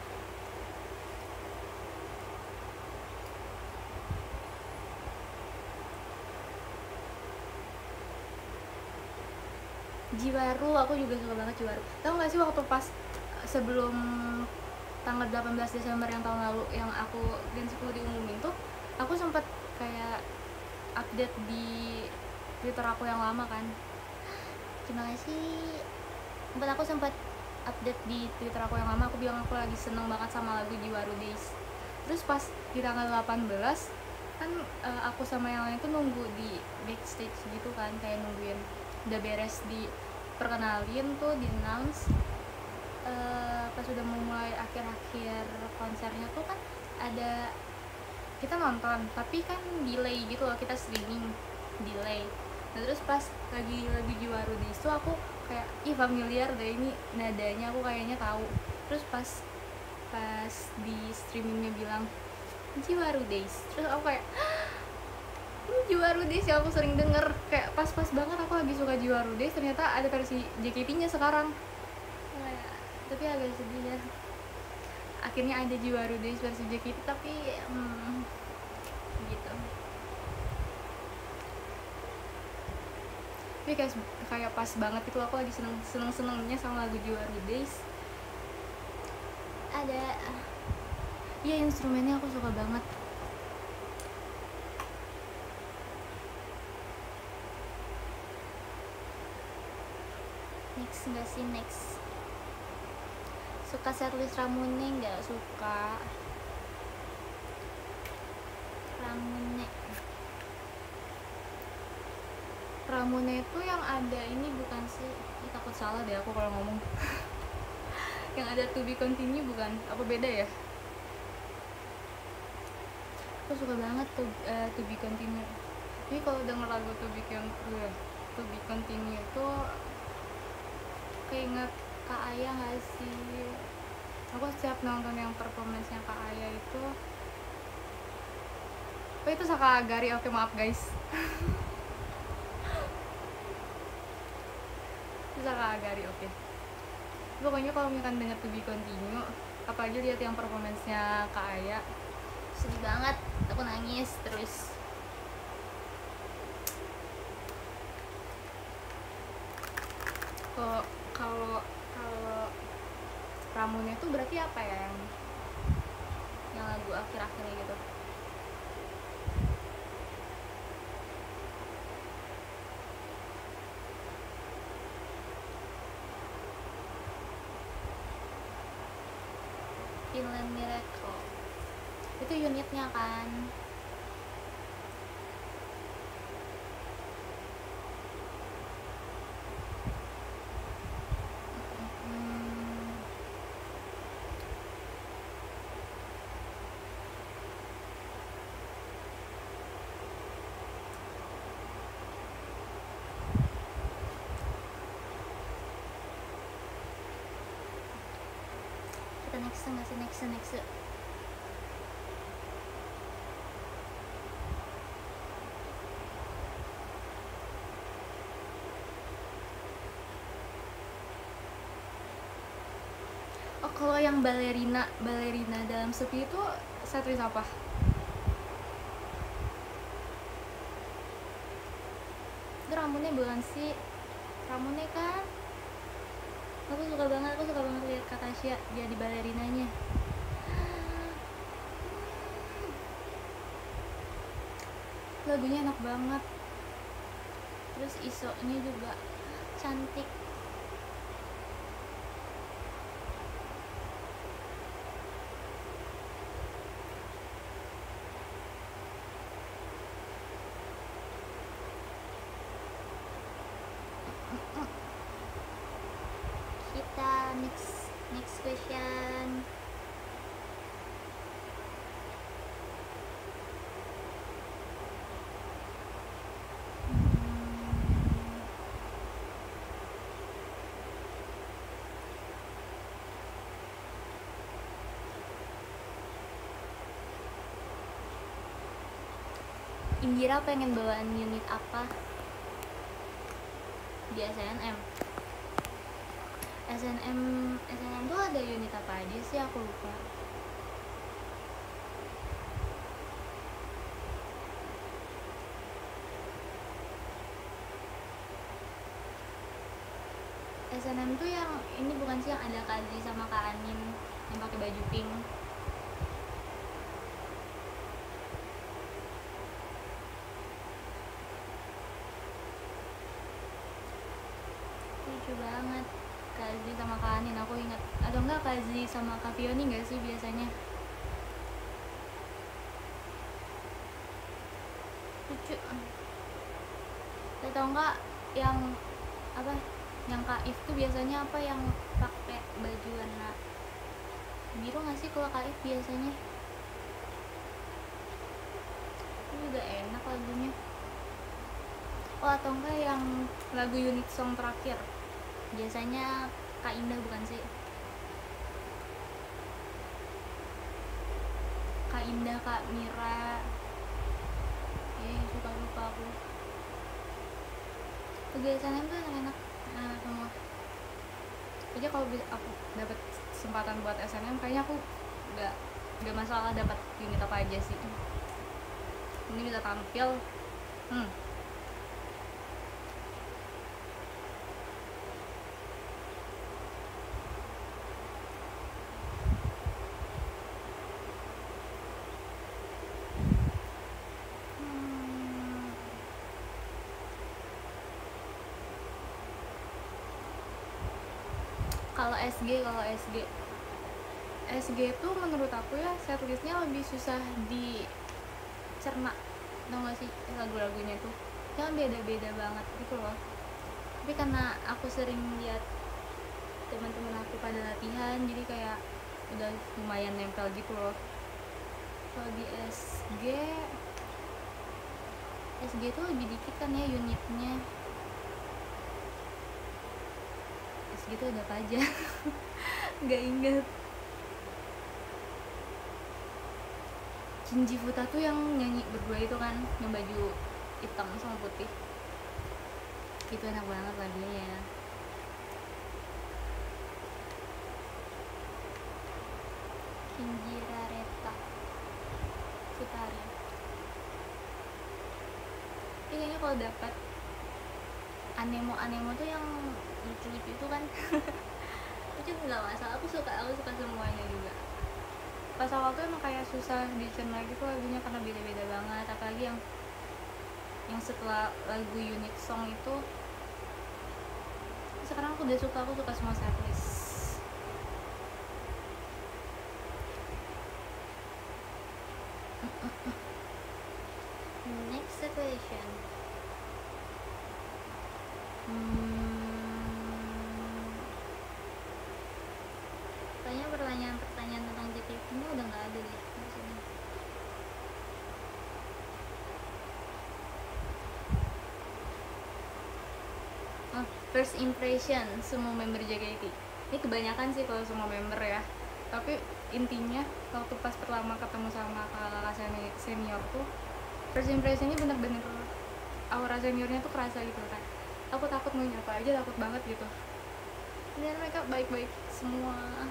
Jiwaru, aku juga suka banget Jiwaru. Tahu nggak sih waktu pas sebelum tanggal delapan belas Desember yang tahun lalu yang aku Gen sepuluh diumumin tuh, aku sempat kayak update di Twitter aku yang lama kan. Terima kasih. Sempat aku sempat update di Twitter aku yang lama, aku bilang aku lagi seneng banget sama lagu Jiwaru Days. Terus pas di tanggal delapan belas kan uh, aku sama yang lain tuh nunggu di backstage gitu kan, kayak nungguin udah beres di perkenalin tuh, di announce. Uh, pas udah mau mulai akhir-akhir konsernya tuh kan ada, kita nonton tapi kan delay gitu loh, kita streaming delay. Nah terus pas lagi lagi Jiwaru Days tuh aku kayak ih familiar deh ini nadanya, aku kayaknya tahu. Terus pas pas di streamingnya bilang Jiwaru Days, terus aku kayak ini Jiwaru Days yang aku sering denger, kayak pas-pas banget aku lagi suka Jiwaru Days, ternyata ada versi J K T-nya sekarang. Kayak, tapi agak sedih ya, akhirnya ada Jiwaru Days versi J K T, tapi hmm, gitu. Tapi kayak kayak pas banget itu, aku lagi seneng seneng senengnya sama lagu Jiwaru Days. Ada Iya, instrumennya aku suka banget. next nggak sih next. Suka setlist Ramune nggak? Suka Ramune. Ramune itu yang ada ini bukan sih? Ini takut salah deh aku kalau ngomong. Yang ada To Be Continue bukan? Apa beda ya? Aku suka banget To, uh, to Be Continue. Jadi kalau denger lagu To Be, uh, to Be Continue itu keinget Kak Aya nggak sih? Aku setiap nonton yang performance-nya Kak Aya itu, oh itu Saka Agari, oke maaf guys. Itu Saka Agari, oke. Pokoknya kalau misalkan denger To Be Continue, apalagi lihat yang performance-nya Kak Aya, Sedih banget, aku nangis terus. Kalau kalau kalau Ramune itu berarti apa ya, yang yang lagu akhir-akhirnya gitu? Finland Miracle itu unitnya kan. Hmm. next nggak sih, next next oh kalau yang balerina balerina dalam sepi itu setlist apa? Itu rambutnya bukan sih, rambutnya kan aku suka banget, aku suka banget lihat Kak Tasya jadi balerinanya. Lagunya enak banget, terus isonya juga cantik. Kita next next question. Indira pengen bawaan unit apa di S N M? S N M S N M tuh ada unit apa aja sih, aku lupa. S N M tuh yang ini bukan sih, yang ada Kak Azri sama Kak Anin yang pakai baju pink. Lucu banget Kak Azri sama Kak Anin, aku ingat. Atau enggak Kak Azri sama Kak Fioni enggak sih biasanya? Lucu. Atau enggak yang apa, yang Kak If tuh biasanya apa, yang pakai baju warna biru nggak sih kalau Kak If biasanya? Ini udah enak lagunya. Oh atau enggak yang lagu unit song terakhir, biasanya Kak Indah bukan sih? Kak Indah, Kak Mira, eh suka lupa aku. Kegiatan tuh enak-enak nah, semua. Jadi kalau aku dapat kesempatan buat S N M, kayaknya aku nggak nggak masalah dapat unit apa aja sih. Ini bisa tampil. Hmm. Kalau S G, kalau S G S G tuh menurut aku ya setlistnya lebih susah dicerna, tau gak sih lagu-lagunya tuh yang beda-beda banget gitu loh. Tapi karena aku sering lihat teman-teman aku pada latihan, jadi kayak udah lumayan nempel gitu loh. Kalau di S G S G tuh lebih dikit kan ya unitnya. Gitu ada apa aja nggak inget. Shinji Futa tuh yang nyanyi berdua itu kan, yang baju hitam sama putih itu enak banget lagunya. Shinji Rareta Futari. Ini kayaknya kalau dapat anemo anemo tuh yang lucu-lucu itu kan lucu nggak masalah, aku suka aku suka semuanya juga. Pas awal tuh emang kayak susah dicerna gitu lagunya karena beda-beda banget, apalagi yang yang setelah lagu unit song itu. Sekarang aku udah suka, aku suka semua setlist. Next question. Hmm, kayaknya pertanyaan-pertanyaan tentang J K T ini udah nggak ada deh di sini. Oh, first impression semua member J K T. Ini kebanyakan sih kalau semua member ya. Tapi intinya waktu pas pertama ketemu sama kakak-kakak senior tuh first impressionnya bener-bener aura seniornya tuh kerasa gitu kan. Aku takut mau nyapa aja, takut banget gitu. Dan mereka baik-baik semua.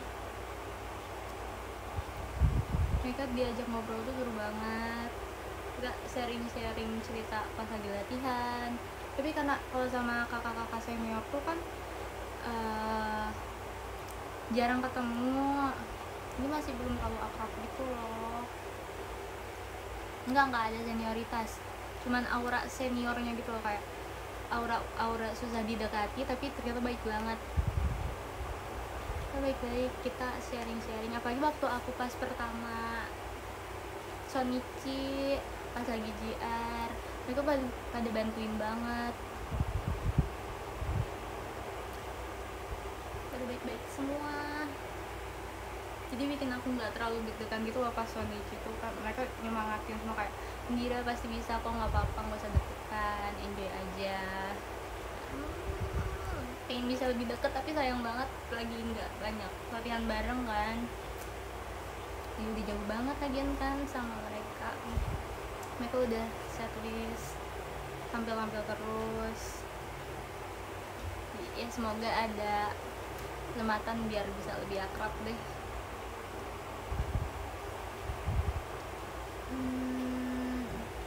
Mereka diajak ngobrol tuh seru banget. Kita sharing-sharing cerita pas lagi latihan. Tapi karena kalau sama kakak-kakak senior tuh kan uh, jarang ketemu, ini masih belum terlalu akrab gitu loh. Enggak, enggak ada senioritas, cuman aura seniornya gitu loh, kayak aura aura susah didekati tapi ternyata baik banget. Kita baik-baik, kita sharing-sharing. Apalagi waktu aku pas pertama Sonichi, pas lagi J R, mereka pada, pada bantuin banget, pada baik-baik semua. Jadi bikin aku nggak terlalu deg-degan gitu loh pas Sonichi itu kan. Mereka nyemangatin semua kayak, Indira pasti bisa kok, nggak apa-apa, nggak usah deg-degan, enjoy aja. hmm, pengen bisa lebih deket tapi sayang banget lagi nggak banyak latihan bareng kan. Ya udah jauh banget lagian kan sama mereka. Mereka udah setlist, tampil-tampil terus. Ya semoga ada kesempatan biar bisa lebih akrab deh. hmm.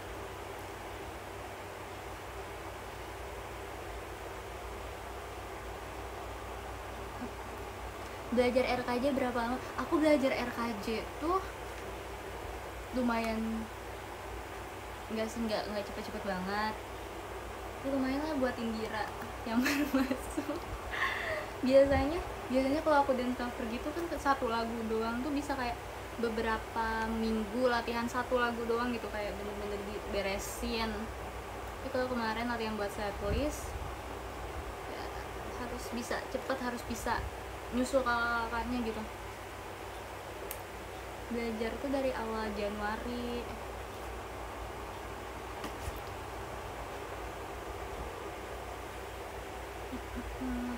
Belajar R K J berapa lama? Aku belajar R K J tuh lumayan, nggak sih, nggak nggak cepet-cepet banget. Ya, lumayan lah buat Indira yang baru masuk. biasanya biasanya kalau aku dance cover gitu kan satu lagu doang tuh bisa kayak beberapa minggu latihan satu lagu doang gitu, kayak bener-bener diberesin. Tapi kalau kemarin latihan buat setlist ya, harus bisa cepet, harus bisa nyusul kakak-kakaknya gitu. Belajar tuh dari awal Januari. hmm.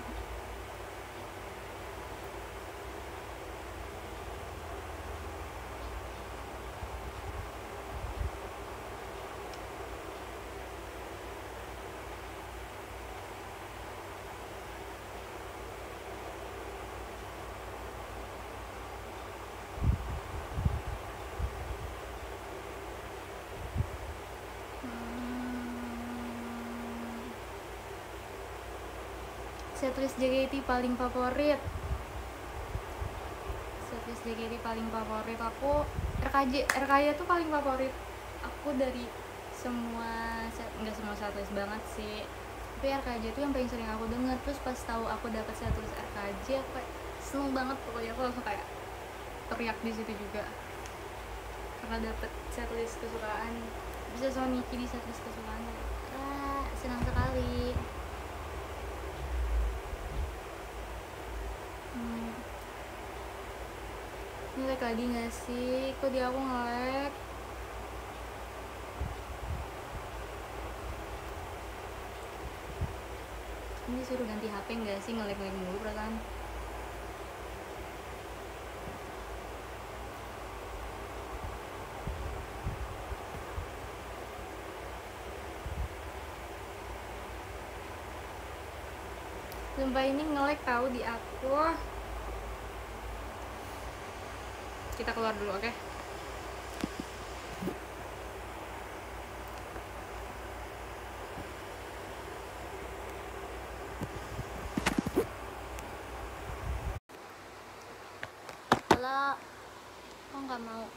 Setlist J K T paling favorit. Setlist J K T paling favorit aku R K J. R K J tuh paling favorit aku dari semua set, enggak semua setlist banget sih. Tapi R K J tuh yang paling sering aku denger. Terus pas tahu aku dapet setlist R K J, aku kayak seneng banget pokoknya. Aku langsung kayak teriak di situ juga karena dapet setlist kesukaan. Bisa Sonichi di setlist kesukaan. Ah, senang sekali. Hmm. Ini lag lagi gak sih? Kok di aku nge-lag? Ini suruh ganti H P gak sih? Nge-lag-lag mulu perasaan. Sumpah ini nge-lag tahu di aku. Kita keluar dulu, oke? Okay? Halo. Kok nggak mau?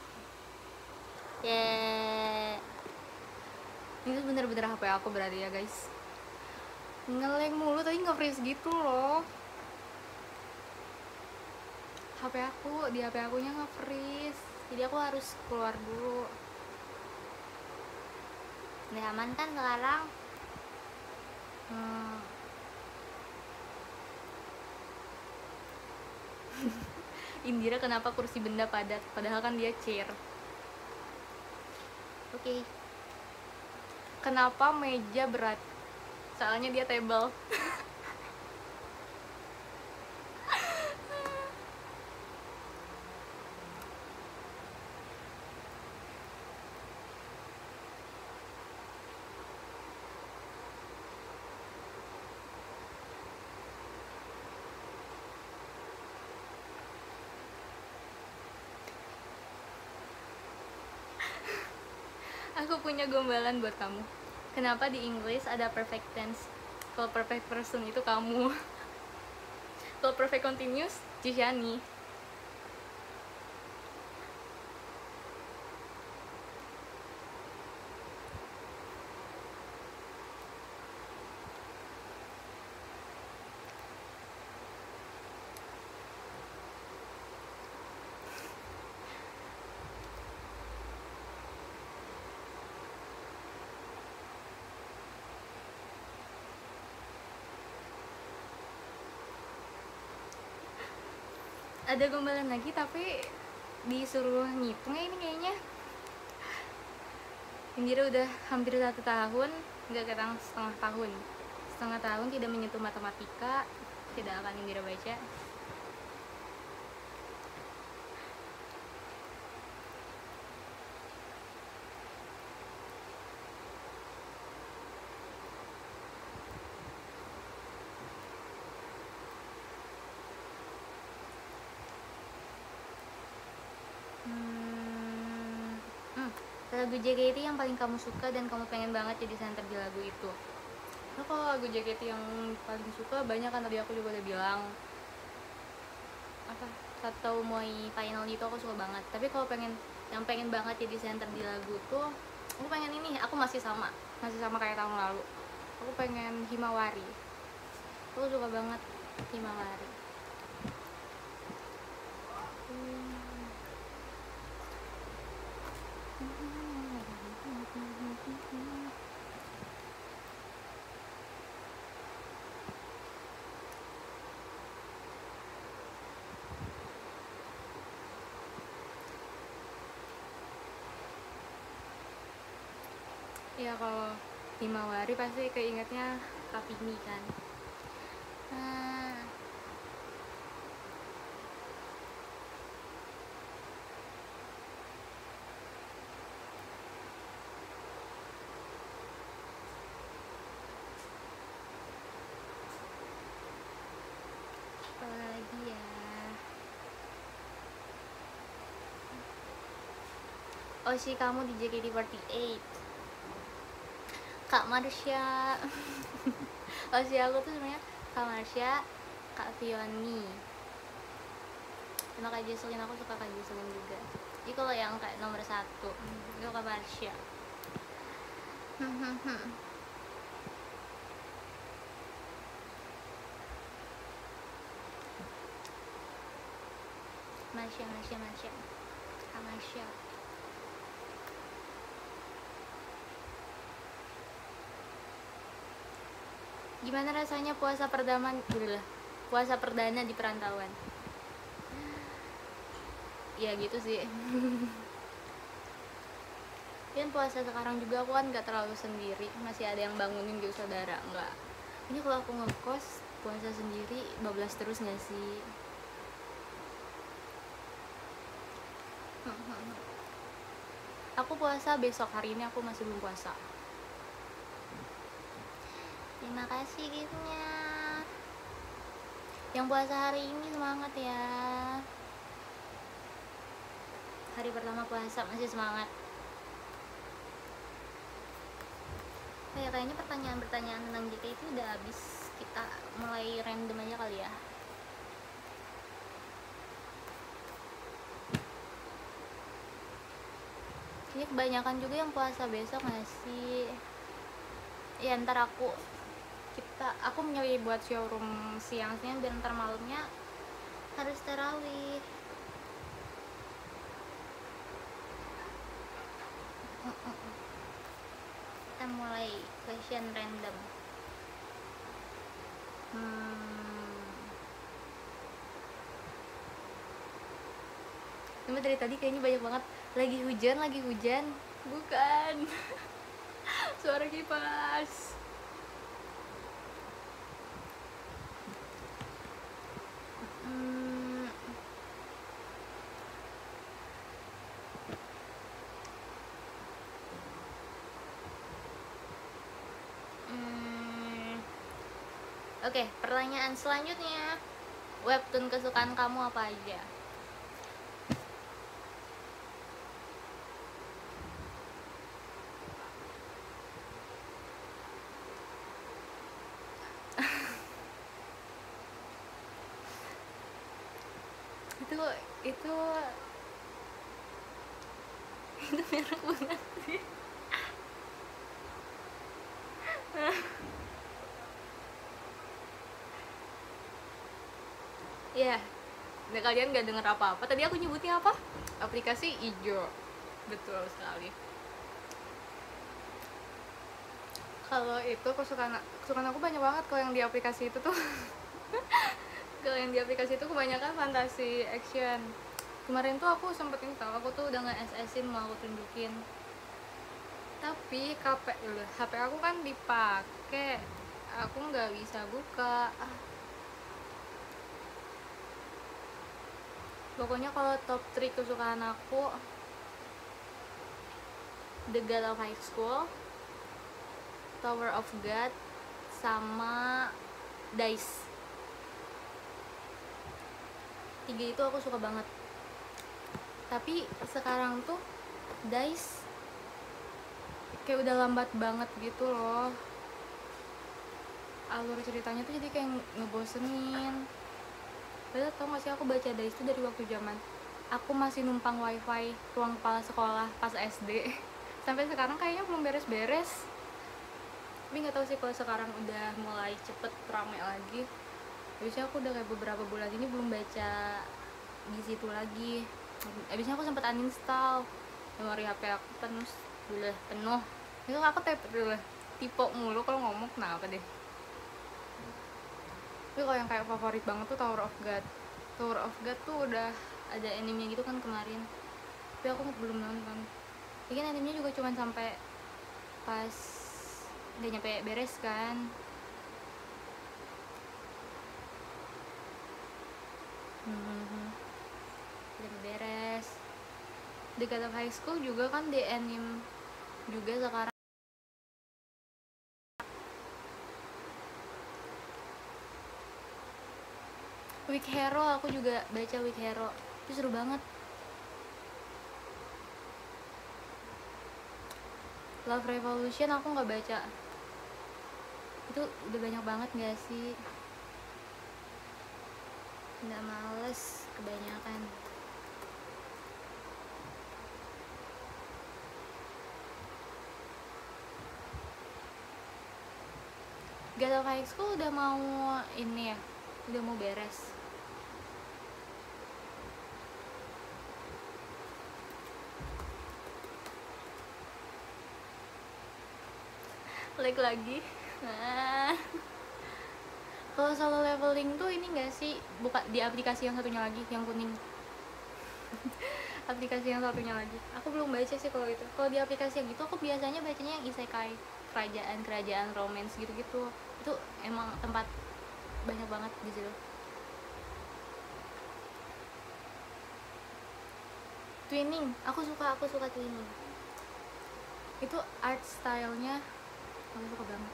Yeah. Ini bener-bener H P aku berarti ya guys. Nge-lag mulu, tadi nge-freeze gitu loh. H P aku, di H P akunya nge-freeze. Jadi aku harus keluar dulu. Udah aman kan sekarang? Hmm. Indira kenapa kursi benda padat? Padahal kan dia chair. Oke. Okay. Kenapa meja berat? Soalnya dia table. Aku punya gombalan buat kamu. Kenapa di English ada perfect tense? Kalau perfect person itu kamu. Kalau perfect continuous, Cishani. Ada gombalan lagi tapi disuruh ngitung ya ini kayaknya. Indira udah hampir satu tahun, nggak ketang setengah tahun. Setengah tahun tidak menyentuh matematika, tidak akan Indira baca. Hmm, hmm, lagu J K T yang paling kamu suka dan kamu pengen banget jadi center di lagu itu. Nah, kalau lagu J K T yang paling suka banyak kan, tadi aku juga udah bilang apa, Satau Moi Final itu aku suka banget. Tapi kalau pengen yang pengen banget jadi center di lagu tuh, aku pengen ini, aku masih sama masih sama kayak tahun lalu. Aku pengen Himawari. Aku suka banget Himawari. Ya kalau Himawari pasti keingetnya Kapini kan. Nah, apa lagi ya? Oshi kamu di J K T empat delapan. Kak Marsha. Oshi aku tuh sebenarnya Kak Marsha, Kak Fioni. Sama Kak Jesselin, aku suka Kak Jesselin juga. Jadi kalau yang kayak nomor satu itu Kak Marsha. Marsha, Marsha, Marsha, Kak Marsha. Gimana rasanya puasa perdana, udah puasa perdana di perantauan? Ya gitu sih. Kan puasa sekarang juga aku kan nggak terlalu sendiri, masih ada yang bangunin gitu saudara, enggak. Ini kalau aku ngekos puasa sendiri bablas terus nggak sih? Aku puasa besok, hari ini aku masih belum puasa. Terima kasih giftnya. Yang puasa hari ini semangat ya. Hari pertama puasa masih semangat. Oh ya, kayaknya pertanyaan-pertanyaan tentang J K itu udah habis. Kita mulai random aja kali ya. Ini kebanyakan juga yang puasa besok nggak sih? Ya ntar aku kita aku nyari buat showroom siang-siang dan ntar malamnya harus tarawih. Kita mulai question random. Hmm. Cuma dari tadi kayaknya banyak banget. Lagi hujan, lagi hujan. Bukan. Suara kipas. Hmm. Hmm. Oke, pertanyaan selanjutnya. Webtoon kesukaan kamu apa aja? itu itu itu merek banget sih. Ya, nah, kalian gak denger apa-apa. Tadi aku nyebutnya apa? Aplikasi ijo. Betul sekali. Kalau itu kesukaan kesukaan aku banyak banget kalau yang di aplikasi itu tuh. Kalau yang di aplikasi itu kebanyakan fantasi action. Kemarin tuh aku sempet install, aku tuh udah nge-S S-in mau aku tunjukin. Tapi K P dulu, H P aku kan dipakai, aku nggak bisa buka. Ah. Pokoknya kalau top tiga kesukaan aku, The God of High School, Tower of God, sama Dice. Tiga itu aku suka banget. Tapi sekarang tuh Dice kayak udah lambat banget gitu loh. Alur ceritanya tuh jadi kayak ngebosenin. Padahal tau gak sih, aku baca Dice itu dari waktu zaman aku masih numpang wifi ruang kepala sekolah pas S D. Sampai sekarang kayaknya belum beres-beres. Tapi nggak tahu sih kalau sekarang udah mulai cepet rame lagi. Biasanya aku udah kayak beberapa bulan ini belum baca di situ lagi. Abisnya aku sempat uninstall, memori H P aku penuh dulu penuh. Itu aku type dulu tipe mulu kalau ngomong, kenapa deh. Tapi kalau yang kayak favorit banget tuh Tower of God. Tower of God tuh udah ada animenya gitu kan kemarin, tapi aku belum nonton. Mungkin animenya juga cuman sampai pas udah nyampe beres kan. Hmm, udah beres. The God of High School juga kan di anime juga sekarang. Weak Hero aku juga baca Weak Hero, itu seru banget. Love Revolution aku nggak baca, itu udah banyak banget gak sih? Nggak, males kebanyakan. God of High School udah mau ini ya, udah mau beres. Like lagi. Nah. Kalau solo leveling tuh ini gak sih, buka di aplikasi yang satunya lagi, yang kuning. Aplikasi yang satunya lagi aku belum baca sih kalau itu. Kalau di aplikasi yang gitu aku biasanya bacanya yang isekai, kerajaan-kerajaan romance gitu-gitu. Itu emang tempat banyak banget di situ. Twinning, aku suka, aku suka Twinning. Itu art stylenya aku suka banget.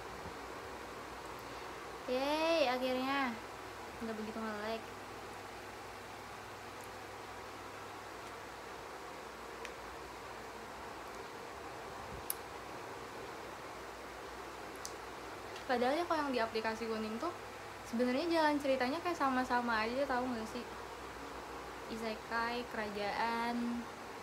Yeay, akhirnya nggak begitu nge-lag. Padahal ya kalau yang di aplikasi kuning tuh sebenarnya jalan ceritanya kayak sama-sama aja, tahu nggak sih? Isekai, kerajaan,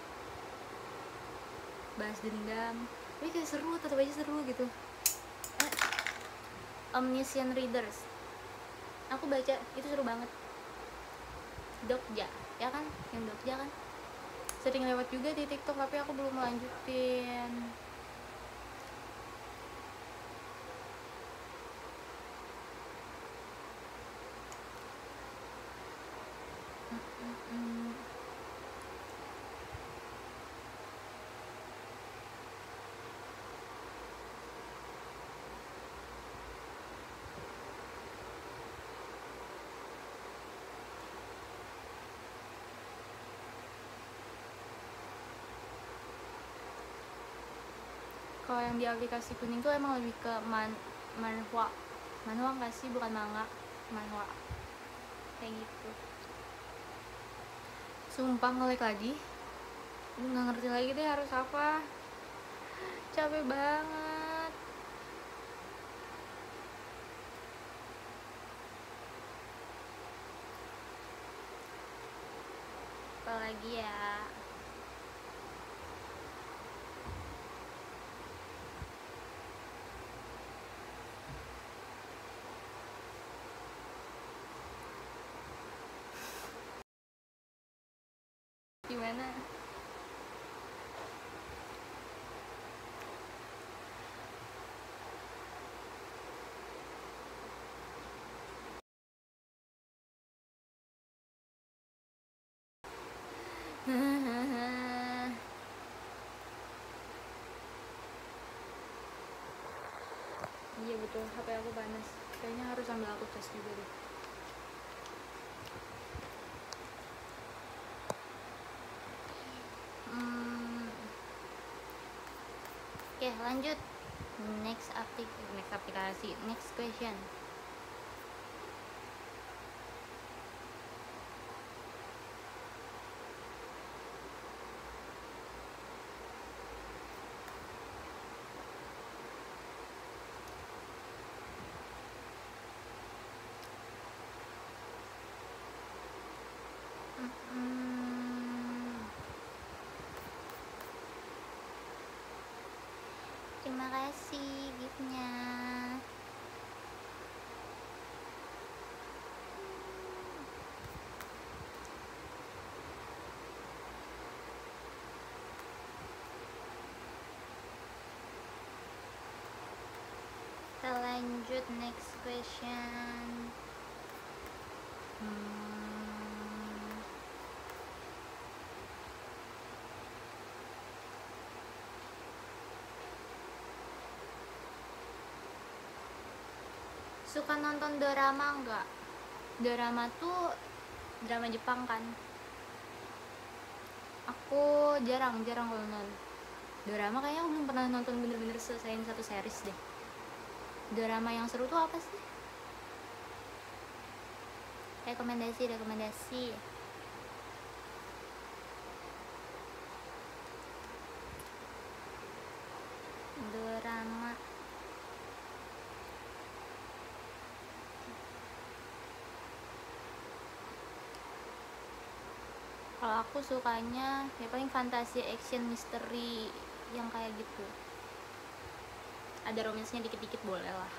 balas dendam, tapi kayak seru, tetap aja seru gitu. Eh, Omniscient Readers, aku baca itu seru banget. Dokja, ya kan? Yang Dokja kan? Sering lewat juga di TikTok tapi aku belum melanjutin. Kalau yang di aplikasi kuning tuh emang lebih ke man manhwa, manhwa nggak sih, bukan manga, manhwa kayak gitu. Sumpah nge-lag lagi, nggak ngerti lagi deh harus apa, capek banget. jumpa lagi ya. Gimana? Iya betul, H P aku panas. Kayaknya harus sambil aku cas juga deh. Hmm. Oke, lanjut. Next aplik next aplikasi, next question. Hmm. Terima kasih giftnya. Kita lanjut next question. Hmm. Suka nonton drama enggak? Drama tuh drama Jepang kan? Aku jarang jarang kalau nonton drama. Kayaknya aku belum pernah nonton bener-bener selesaiin satu series deh. Drama yang seru tuh apa sih? Rekomendasi rekomendasi. Drama. Kalau aku sukanya ya paling fantasi, action, misteri yang kayak gitu. Ada romansnya dikit-dikit boleh lah.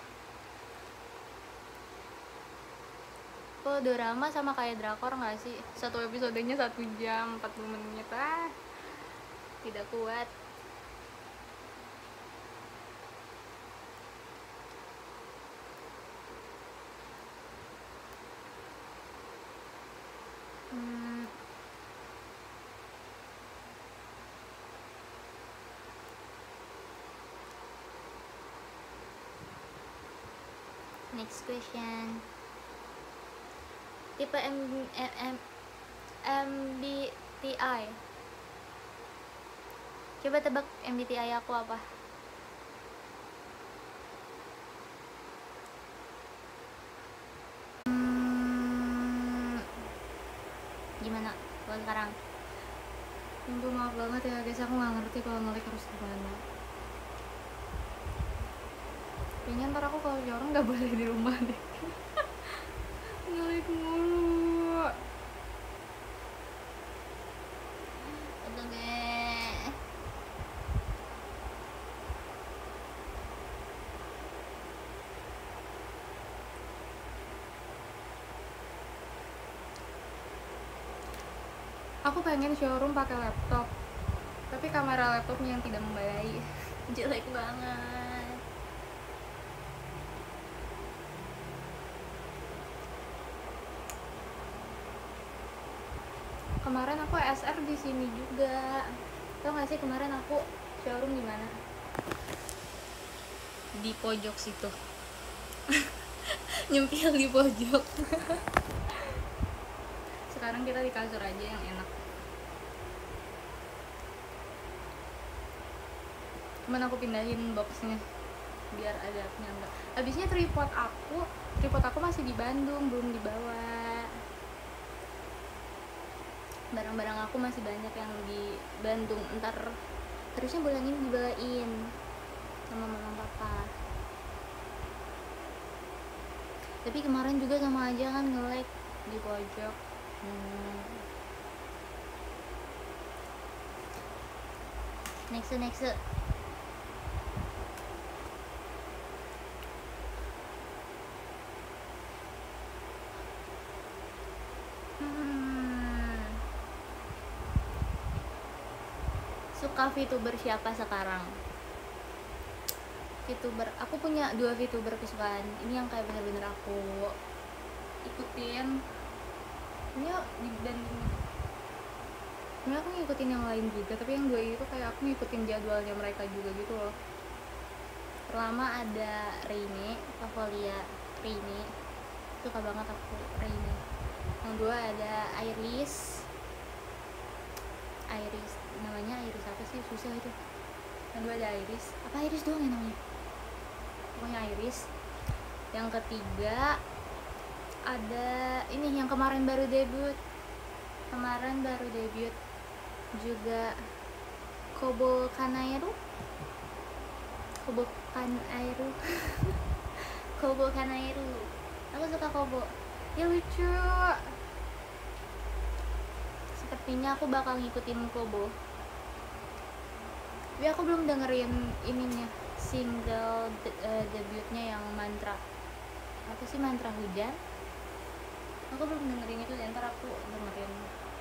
Kalau drama sama kayak drakor nggak sih? Satu episodenya satu jam empat puluh menit, ah tidak kuat. Hmm. Next question. Tipe M, M, M B T I. Coba tebak M B T I aku apa? Hmm, gimana kalau sekarang? Minta maaf banget ya guys, aku nggak ngerti kalau ngelik harus gimana. Kayaknya ntar aku kalau orang nggak boleh di rumah deh. Ngelik mulu. Udah deh. Aku pengen showroom pakai laptop, tapi kamera laptopnya yang tidak memadai. Jelek banget. Kemarin aku S R di sini juga. Tau gak sih kemarin aku showroom di mana? Di pojok situ. Nyempil di pojok. Sekarang kita di kasur aja yang enak. Cuman aku pindahin boxnya biar ada penyangga. Habisnya tripod aku, tripod aku masih di Bandung, belum dibawa. Barang-barang aku masih banyak yang di Bandung. Ntar terusnya bulan ini dibawain sama mama papa. Tapi kemarin juga sama aja kan nge-lag di pojok. Hmm. Next next. Hmm. Suka VTuber siapa sekarang? VTuber, aku punya dua VTuber kesukaan. Ini yang kayak bener-bener aku ikutin. Ini di dan ini aku ngikutin yang lain juga, tapi yang dua itu kayak aku ngikutin jadwalnya mereka juga gitu loh. Pertama ada Reine, Pavolia Reine, suka banget aku Reine. Yang dua ada Iris, Iris namanya Iris apa sih, susah itu. Yang dua ada Iris, apa Iris doang ya namanya, pokoknya Iris. Yang ketiga ada ini yang kemarin baru debut, kemarin baru debut juga, Kobo Kanairu, Kobo Kanairu, Kobo Kanairu. Aku suka Kobo, dia lucu. Sepertinya aku bakal ngikutin Kobo. Tapi aku belum dengerin ininya, single de- uh, debutnya yang Mantra. Apa sih, Mantra Hujan? Aku belum dengerin itu, ntar aku dengerin.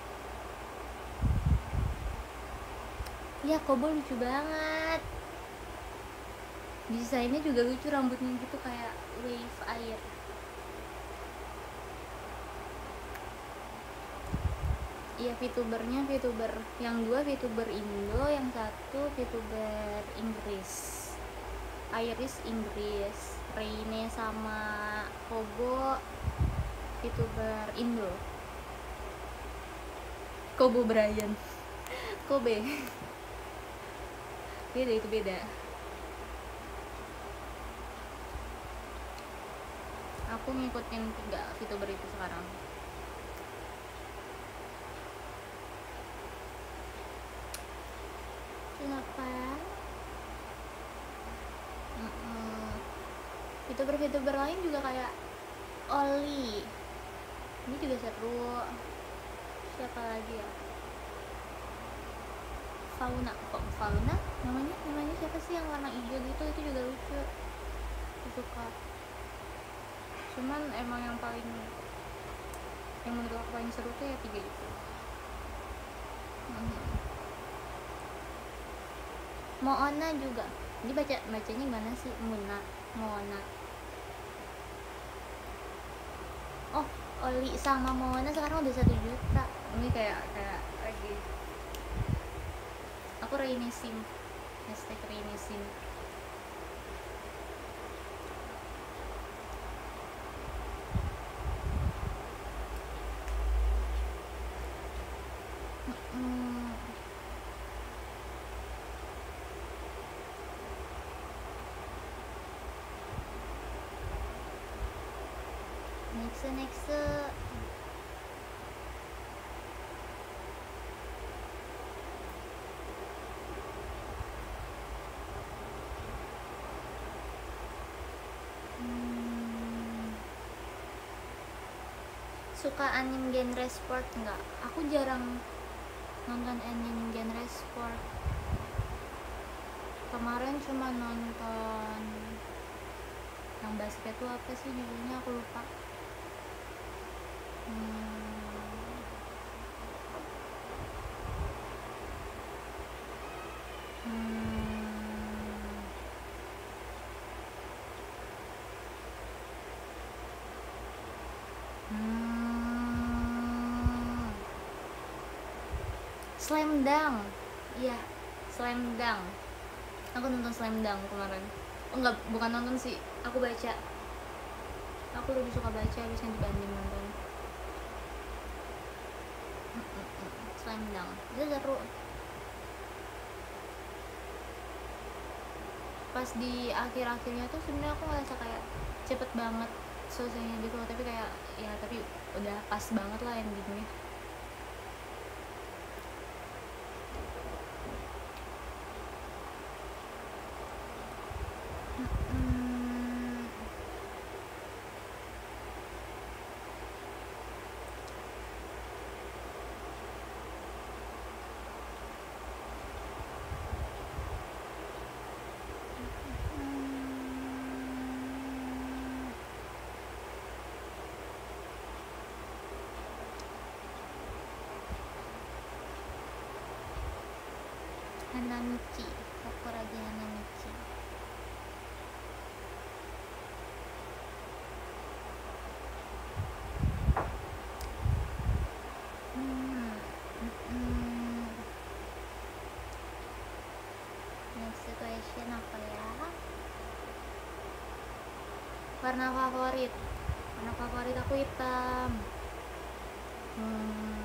Ya, Kobo lucu banget. Desainnya juga lucu, rambutnya gitu kayak wave air. Iya, VTubernya VTuber yang dua VTuber Indo, yang satu VTuber Inggris. Iris Inggris, Reine sama Kobo VTuber Indo. Kobo Brian, Kobe. Beda itu beda. Aku ngikutin tiga VTuber itu sekarang. Kenapa? Mm-mm. VTuber-VTuber lain juga kayak Oli. Ini juga seru. Siapa lagi ya? Fauna, kok Fauna? Namanya, namanya siapa sih yang warna hijau gitu? Itu juga lucu. Aku suka. Cuman emang yang paling, yang menurut aku paling seru tuh ya tiga itu. Mm-hmm. Moana juga. Ini baca bacanya gimana sih? Muna, Moana. Oh, Oli sama Moana sekarang udah satu juta. Ini kayak kayak lagi. Aku Rainy Sim, hashtag Rainy Sim. Hmm. Next next. Hmm. Suka anime genre sport nggak? Aku jarang nonton anime genre sport. Kemarin cuma nonton yang basket tuh apa sih judulnya, aku lupa. Hmm. Hmm. Hmm. Slam Dunk, iya, Slam Dunk. Aku nonton Slam Dunk kemarin. Oh, enggak, bukan nonton sih, aku baca. Aku lebih suka baca biasanya dibanding nonton. Slam Dunk, itu seru. Pas di akhir-akhirnya tuh sebenarnya aku ngerasa kayak cepet banget selesainya gitu, tapi kayak ya tapi udah pas banget lah endingnya. Hmm. Hanamichi, Sakuragi Hanamichi. Hmm. Hmm. Next question apa ya? Warna favorit. Warna favorit aku hitam. Hmm.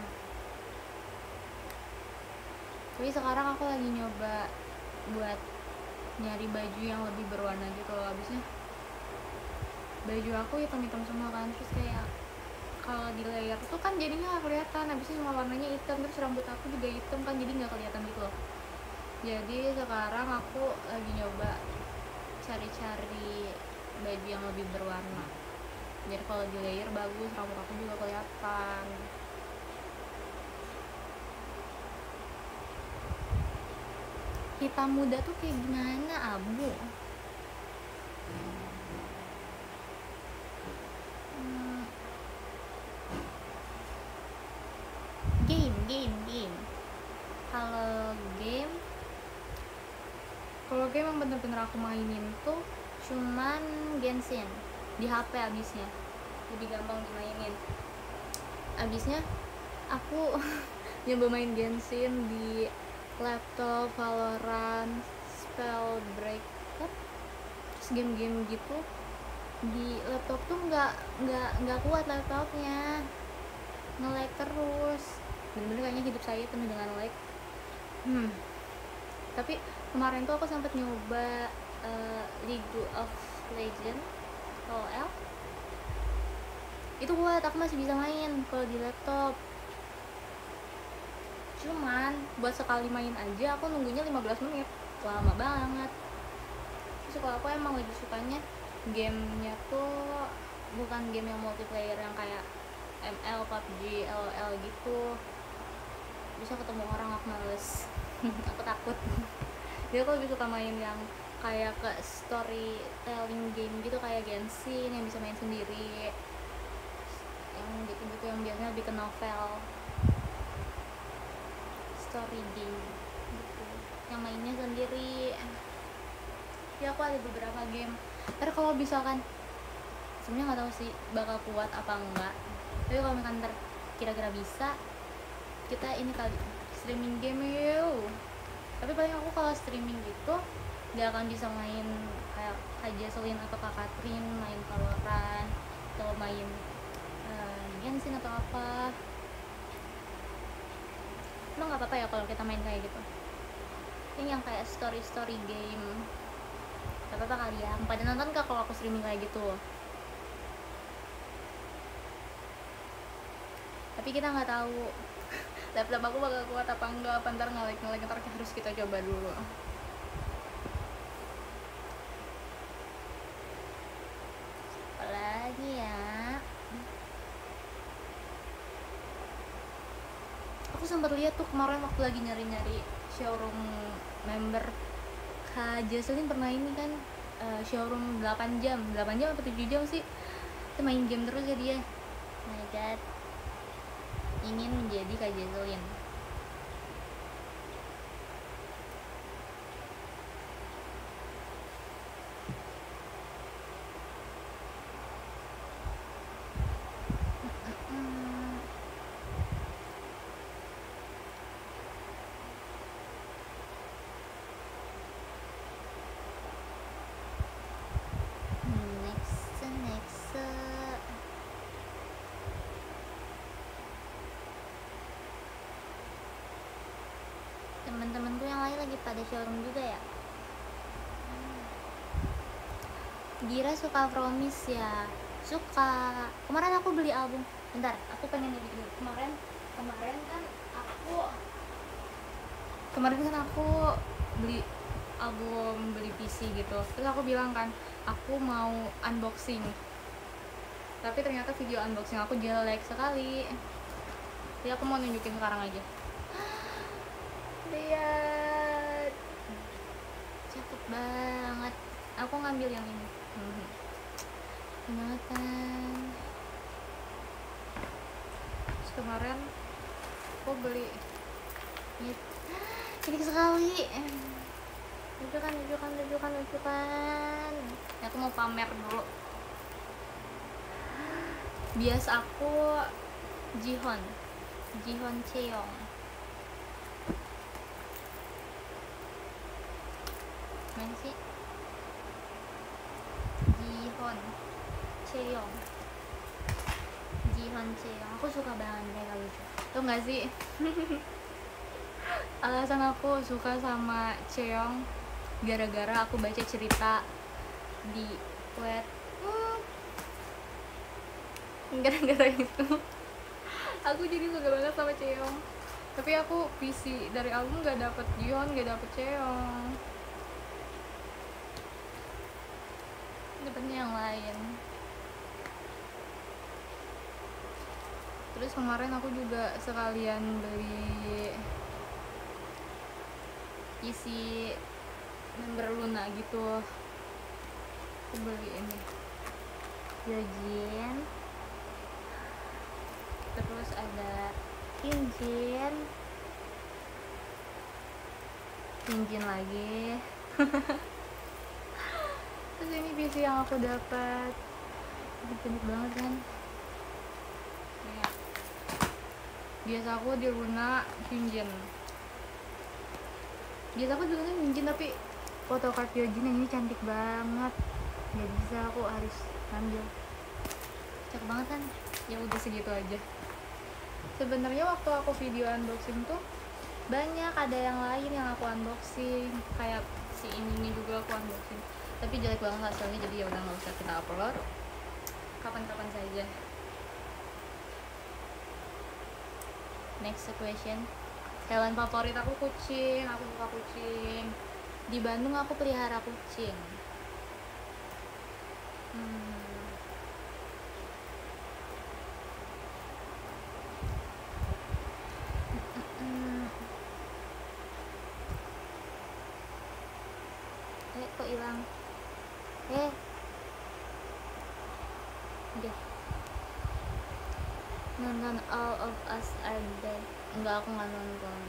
Tapi sekarang aku lagi nyoba buat nyari baju yang lebih berwarna gitu loh. Abisnya baju aku hitam-hitam semua kan, terus kayak kalau di layer tuh kan jadinya nggak kelihatan. Abisnya semua warnanya hitam, terus rambut aku juga hitam kan, jadi nggak kelihatan gitu loh. Jadi sekarang aku lagi nyoba cari-cari baju yang lebih berwarna, jadi kalau di layer bagus, rambut aku juga kelihatan. Hitam muda tuh kayak gimana, abu? Hmm. Game, game, game. Kalau game, kalau game yang bener-bener aku mainin tuh cuman Genshin di H P abisnya, lebih gampang dimainin. Abisnya aku nyoba main Genshin di laptop, Valorant, Spellbreak, terus game-game gitu di laptop tuh nggak nggak nggak kuat laptopnya, nge-lag terus. Bener-bener kayaknya hidup saya penuh dengan lag. Hmm. Tapi kemarin tuh aku sempat nyoba uh, League of Legends L O L. Itu kuat, aku masih bisa main kalau di laptop. Cuman buat sekali main aja aku nunggunya lima belas menit, lama banget. Terus kalau aku emang lebih sukanya gamenya tuh bukan game yang multiplayer yang kayak M L, P U B G, L O L gitu. Bisa ketemu orang aku males. Aku takut. Jadi aku lebih suka main yang kayak ke storytelling game gitu, kayak Genshin yang bisa main sendiri, yang gitu-gitu, yang biasanya lebih ke novel, story game gitu, yang mainnya sendiri. Ya aku ada beberapa game. Ntar kalau misalkan, sebenarnya nggak tahu sih bakal kuat apa enggak, tapi kalau misalkan ntar kira-kira bisa, kita ini kali streaming game yuk. Tapi paling aku kalau streaming gitu gak akan bisa main kayak Kak Jaslyn atau Kak Katrin main Valorant atau main uh, Genshin atau apa. Lo nggak apa-apa ya kalau kita main kayak gitu, ini yang kayak story story game, gak apa-apa kali ya? Pada nonton gak kalau aku streaming kayak gitu? Tapi kita nggak tahu laptop aku bakal kuat apa enggak, apa ntar nge-lag nge-lag, ntar harus kita coba dulu. Apalagi ya, aku sempat lihat tuh kemarin waktu lagi nyari-nyari showroom member, Kak Jaslyn pernah ini kan, uh, showroom delapan jam delapan jam atau tujuh jam sih, itu main game terus ya dia. Oh my god, ingin menjadi Kak Jaslyn. Teman-temanku yang lain lagi pada showroom juga ya. Gira suka Promise ya? Suka. Kemarin aku beli album. Bentar, aku pengen edit dulu. Kemarin, kemarin kan aku, kemarin kan aku beli album, beli P C gitu. Terus aku bilang kan, aku mau unboxing. Tapi ternyata video unboxing aku jelek sekali. Jadi aku mau nunjukin sekarang aja. Lihat, cakep banget. Aku ngambil yang ini. Banget kan. Terus kemarin aku beli ini. cantik sekali. Tunjukkan, tunjukkan, tunjukkan, tunjukkan. Aku mau pamer dulu. Bias aku Jihon, Jihon Cheong. Mana sih? Jihon Cheong, Jihon Cheong. Aku suka banget mereka lucu. Tuh nggak sih? Alasan aku suka sama Cheong gara-gara aku baca cerita di web. Hmm. Gara-gara itu aku jadi suka banget sama Cheong. Tapi aku P C dari album gak dapet Jihon, gak dapet Cheong, dapetnya yang lain. Terus kemarin aku juga sekalian beli isi member Luna gitu. Aku beli ini Hyojin, terus ada Hyunjin, Hyunjin lagi. Terus ini P C yang aku dapat, cantik banget kan. Nih. Biasa aku di Luna Hyunjin. Biasa aku dulu Hyunjin, tapi photocard Hyojin yang ini cantik banget. Gak bisa, aku harus ambil. Cakep banget kan? Ya udah segitu aja. Sebenarnya waktu aku video unboxing tuh banyak ada yang lain yang aku unboxing, kayak si ini juga aku unboxing, tapi jelek banget hasilnya, jadi ya udah nggak usah kita upload, kapan-kapan saja. Next question. Hewan favorit aku kucing, aku suka kucing. Di Bandung aku pelihara kucing. Hmm. Eh, kok hilang? Eh, udah. Nonton All of Us Are Dead. Enggak, aku nggak nonton.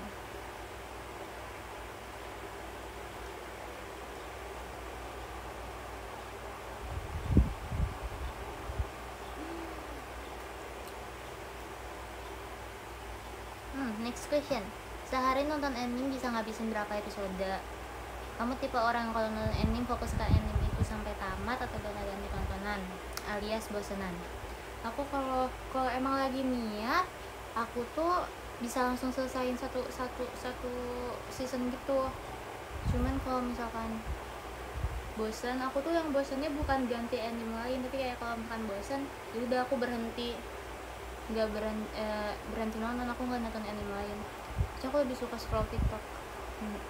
Hmm, next question. Sehari nonton anime bisa ngabisin berapa episode? Kamu tipe orang yang kalau nonton anime fokus ke anime itu sampai tamat atau ganti-ganti tontonan alias bosenan? Aku kalau kalau emang lagi niat, aku tuh bisa langsung selesaiin satu satu satu season gitu. Cuman kalau misalkan bosan, aku tuh yang bosannya bukan ganti anime lain, tapi kayak kalau misalkan bosan, ya udah aku berhenti, nggak berhenti, eh, berhenti nonton, aku nggak nonton anime lain. Jadi aku lebih suka scroll TikTok. Hmm.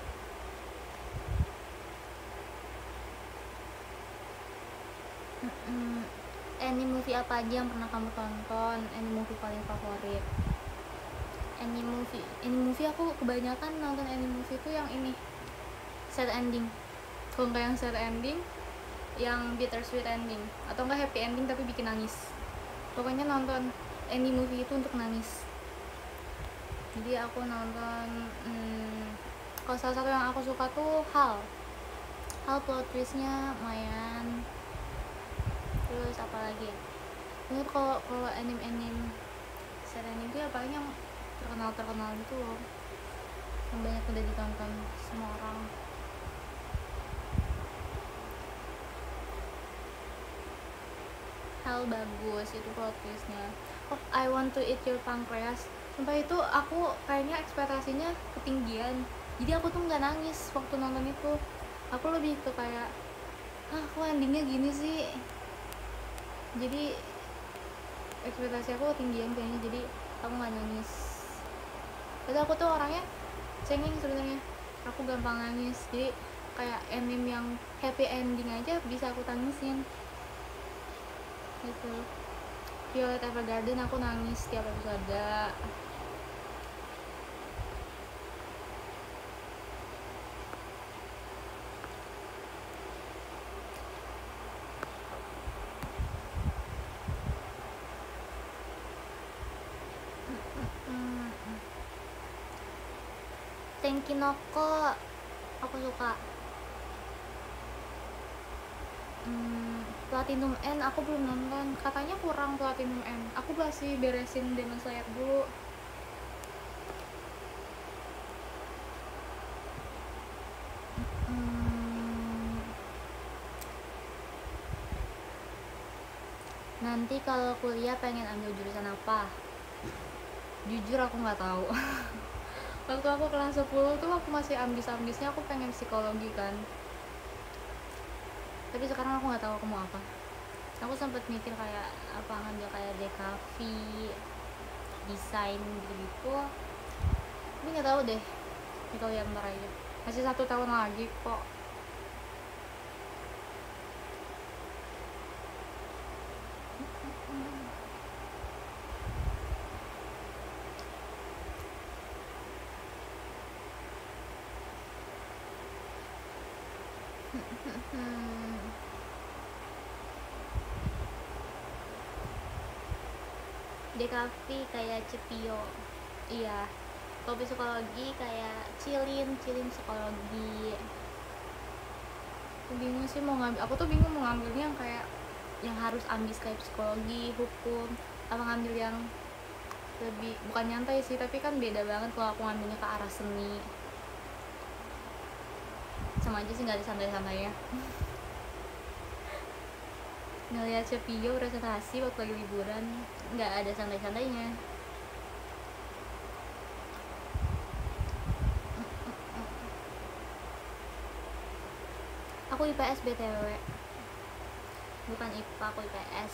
Hmm. Anime movie apa aja yang pernah kamu tonton? Anime movie paling favorit? Anime movie, anime movie aku kebanyakan nonton anime movie itu yang ini sad ending. Kalau nggak yang sad ending, yang bittersweet ending, atau enggak happy ending tapi bikin nangis. Pokoknya nonton anime movie itu untuk nangis. Jadi aku nonton, hmm, kalau salah satu yang aku suka tuh Hal. Hal plot twistnya lumayan. Terus apa lagi? Menurut kalau kalau anime-anime sad ending itu ya paling yang terkenal-terkenal gitu loh, yang banyak udah ditonton semua orang. Hal bagus itu plot twistnya. Oh, I Want to Eat Your Pancreas, sumpah itu aku kayaknya ekspektasinya ketinggian, jadi aku tuh nggak nangis waktu nonton itu. Aku lebih ke kayak, ah kok endingnya gini sih, jadi ekspektasi aku ketinggian kayaknya, jadi aku nggak nangis. Padahal aku tuh orangnya cengeng sebenarnya, aku gampang nangis, jadi kayak anime yang happy ending aja bisa aku tangisin gitu. Violet Evergarden aku nangis tiap episode. Tenkinoko aku suka. hmm, Platinum End aku belum nonton, katanya kurang Platinum End. Aku masih beresin Demon Slayer dulu. hmm, Nanti kalau kuliah pengen ambil jurusan apa? Jujur aku nggak tahu. Waktu aku kelas sepuluh tuh aku masih ambis-ambisnya aku pengen psikologi kan, tapi sekarang aku nggak tahu aku mau apa. Aku sempat mikir kayak apa ngambil kayak D K V, desain gitu-gitu, tapi nggak tahu deh. Kita lihat ntar aja, masih satu tahun lagi kok. hmm. D K V kayak Cepio, iya. Kalau psikologi kayak Cilin, Cilin psikologi. Aku bingung sih mau ngambil, aku tuh bingung mau ngambilnya yang kayak yang harus ambis kayak psikologi, hukum, apa ngambil yang lebih bukan nyantai sih, tapi kan beda banget kalau aku ngambilnya ke arah seni. Sama aja sih, nggak ada santai-santainya. Ngeliat Cepio presentasi waktu lagi liburan, nggak ada santai-santainya. Aku I P S B T W, bukan I P A, aku I P S.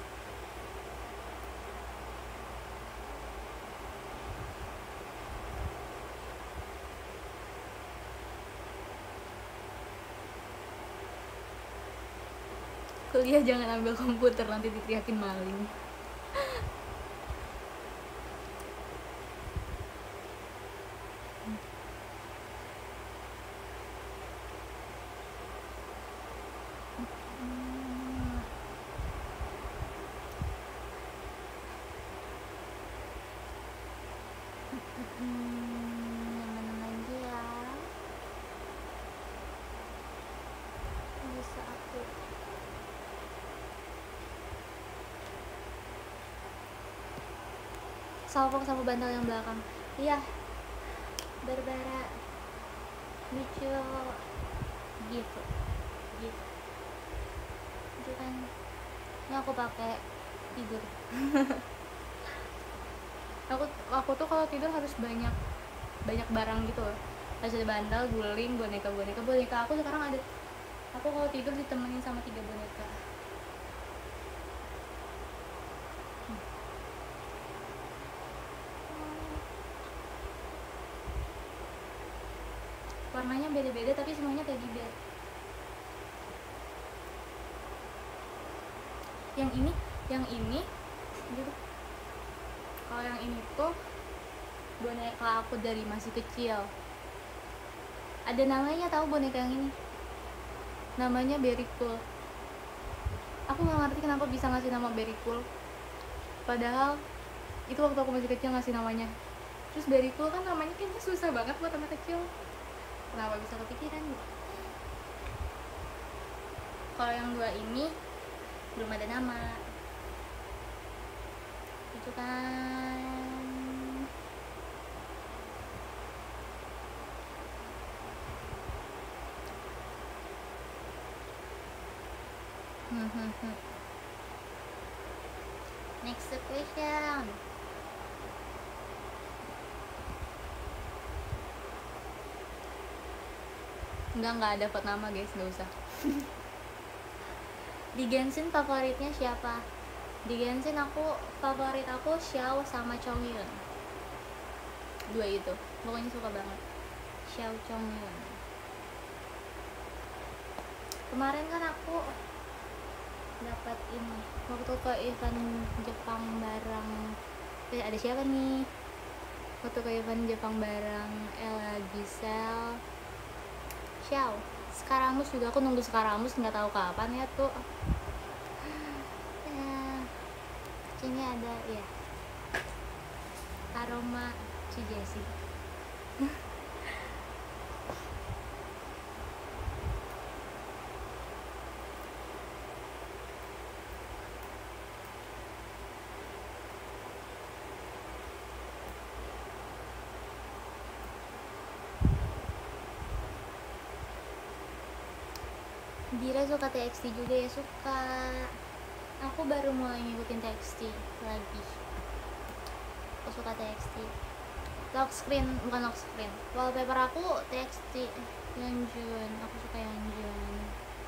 Kuliah jangan ambil komputer, nanti diteriakin maling. Salpok sama bantal yang belakang. Iya. Barbara lucu gitu. Gitu. Itu kan. Ini aku pakai tidur. aku aku tuh kalau tidur harus banyak banyak barang gitu loh. Harus ada bantal, guling, boneka boneka boneka aku sekarang ada. Aku kalau tidur ditemenin sama tiga boneka. Warnanya beda-beda tapi semuanya teddy bear. Yang ini, yang ini gitu. Kalau yang ini tuh boneka aku dari masih kecil. Ada namanya, tahu boneka yang ini? Namanya Berry Cool. Aku nggak ngerti kenapa bisa ngasih nama Berry Cool. Padahal itu waktu aku masih kecil ngasih namanya. Terus Berry Cool kan namanya kayaknya susah banget buat anak kecil. Kenapa bisa kepikiran gitu? Kalau yang dua ini belum ada nama. Itu kan. Next question. Enggak, enggak ada vote nama guys, enggak usah. Di Genshin favoritnya siapa? Di Genshin aku, favorit aku Xiao sama Chongyun. Dua itu, pokoknya suka banget Xiao Chongyun. Kemarin kan aku dapat ini waktu ke event Jepang bareng, eh, ada siapa nih? Waktu ke event Jepang bareng Ella Giselle, Xiao, Skaramus juga. Aku nunggu Skaramus nggak tahu kapan ya tuh. Ya, sini ada ya aroma Ci Jessie. Dira suka T X T juga ya? Suka. Aku baru mulai ngikutin T X T lagi. Aku suka T X T. Lock screen, bukan lock screen. Wallpaper aku T X T Yeonjun. Aku suka Yeonjun.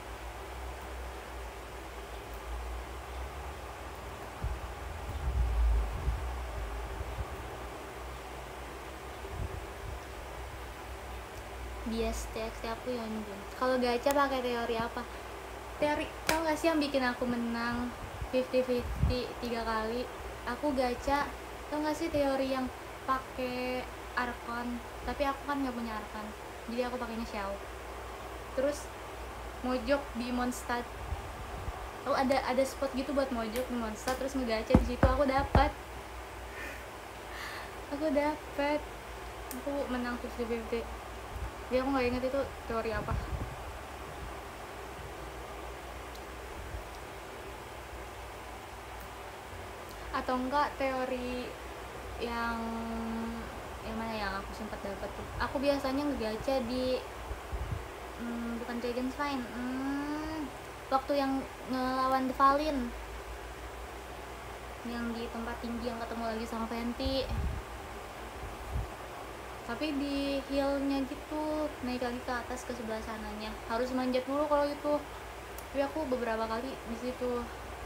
Bias T X T aku Yeonjun. Kalau gacha pakai teori apa? Teori, tau gak sih yang bikin aku menang fifty fifty tiga kali? Aku gacha, tau gak sih teori yang pakai Archon? Tapi aku kan nggak punya Archon, jadi aku pakainya Xiao. Terus mojok di Mondstadt. Oh, ada ada spot gitu buat mojok di Mondstadt, terus ngegacha di situ aku dapat. Aku dapat. Aku menang fifty fifty. Dia aku nggak inget itu teori apa. Atau enggak teori yang yang mana yang aku sempat dapat tuh. Aku biasanya ngegacha di hmm, bukan Dragon's Fine. Hmm, waktu yang ngelawan Devalin. Yang di tempat tinggi yang ketemu lagi sama Fenty. Tapi di hillnya gitu, naik lagi ke atas ke sebelah sananya. Harus manjat dulu kalau itu. Tapi aku beberapa kali di situ.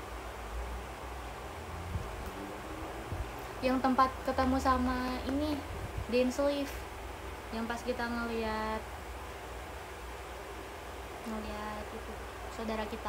Yang tempat ketemu sama ini Dainsleif, yang pas kita ngeliat ngeliat itu saudara kita.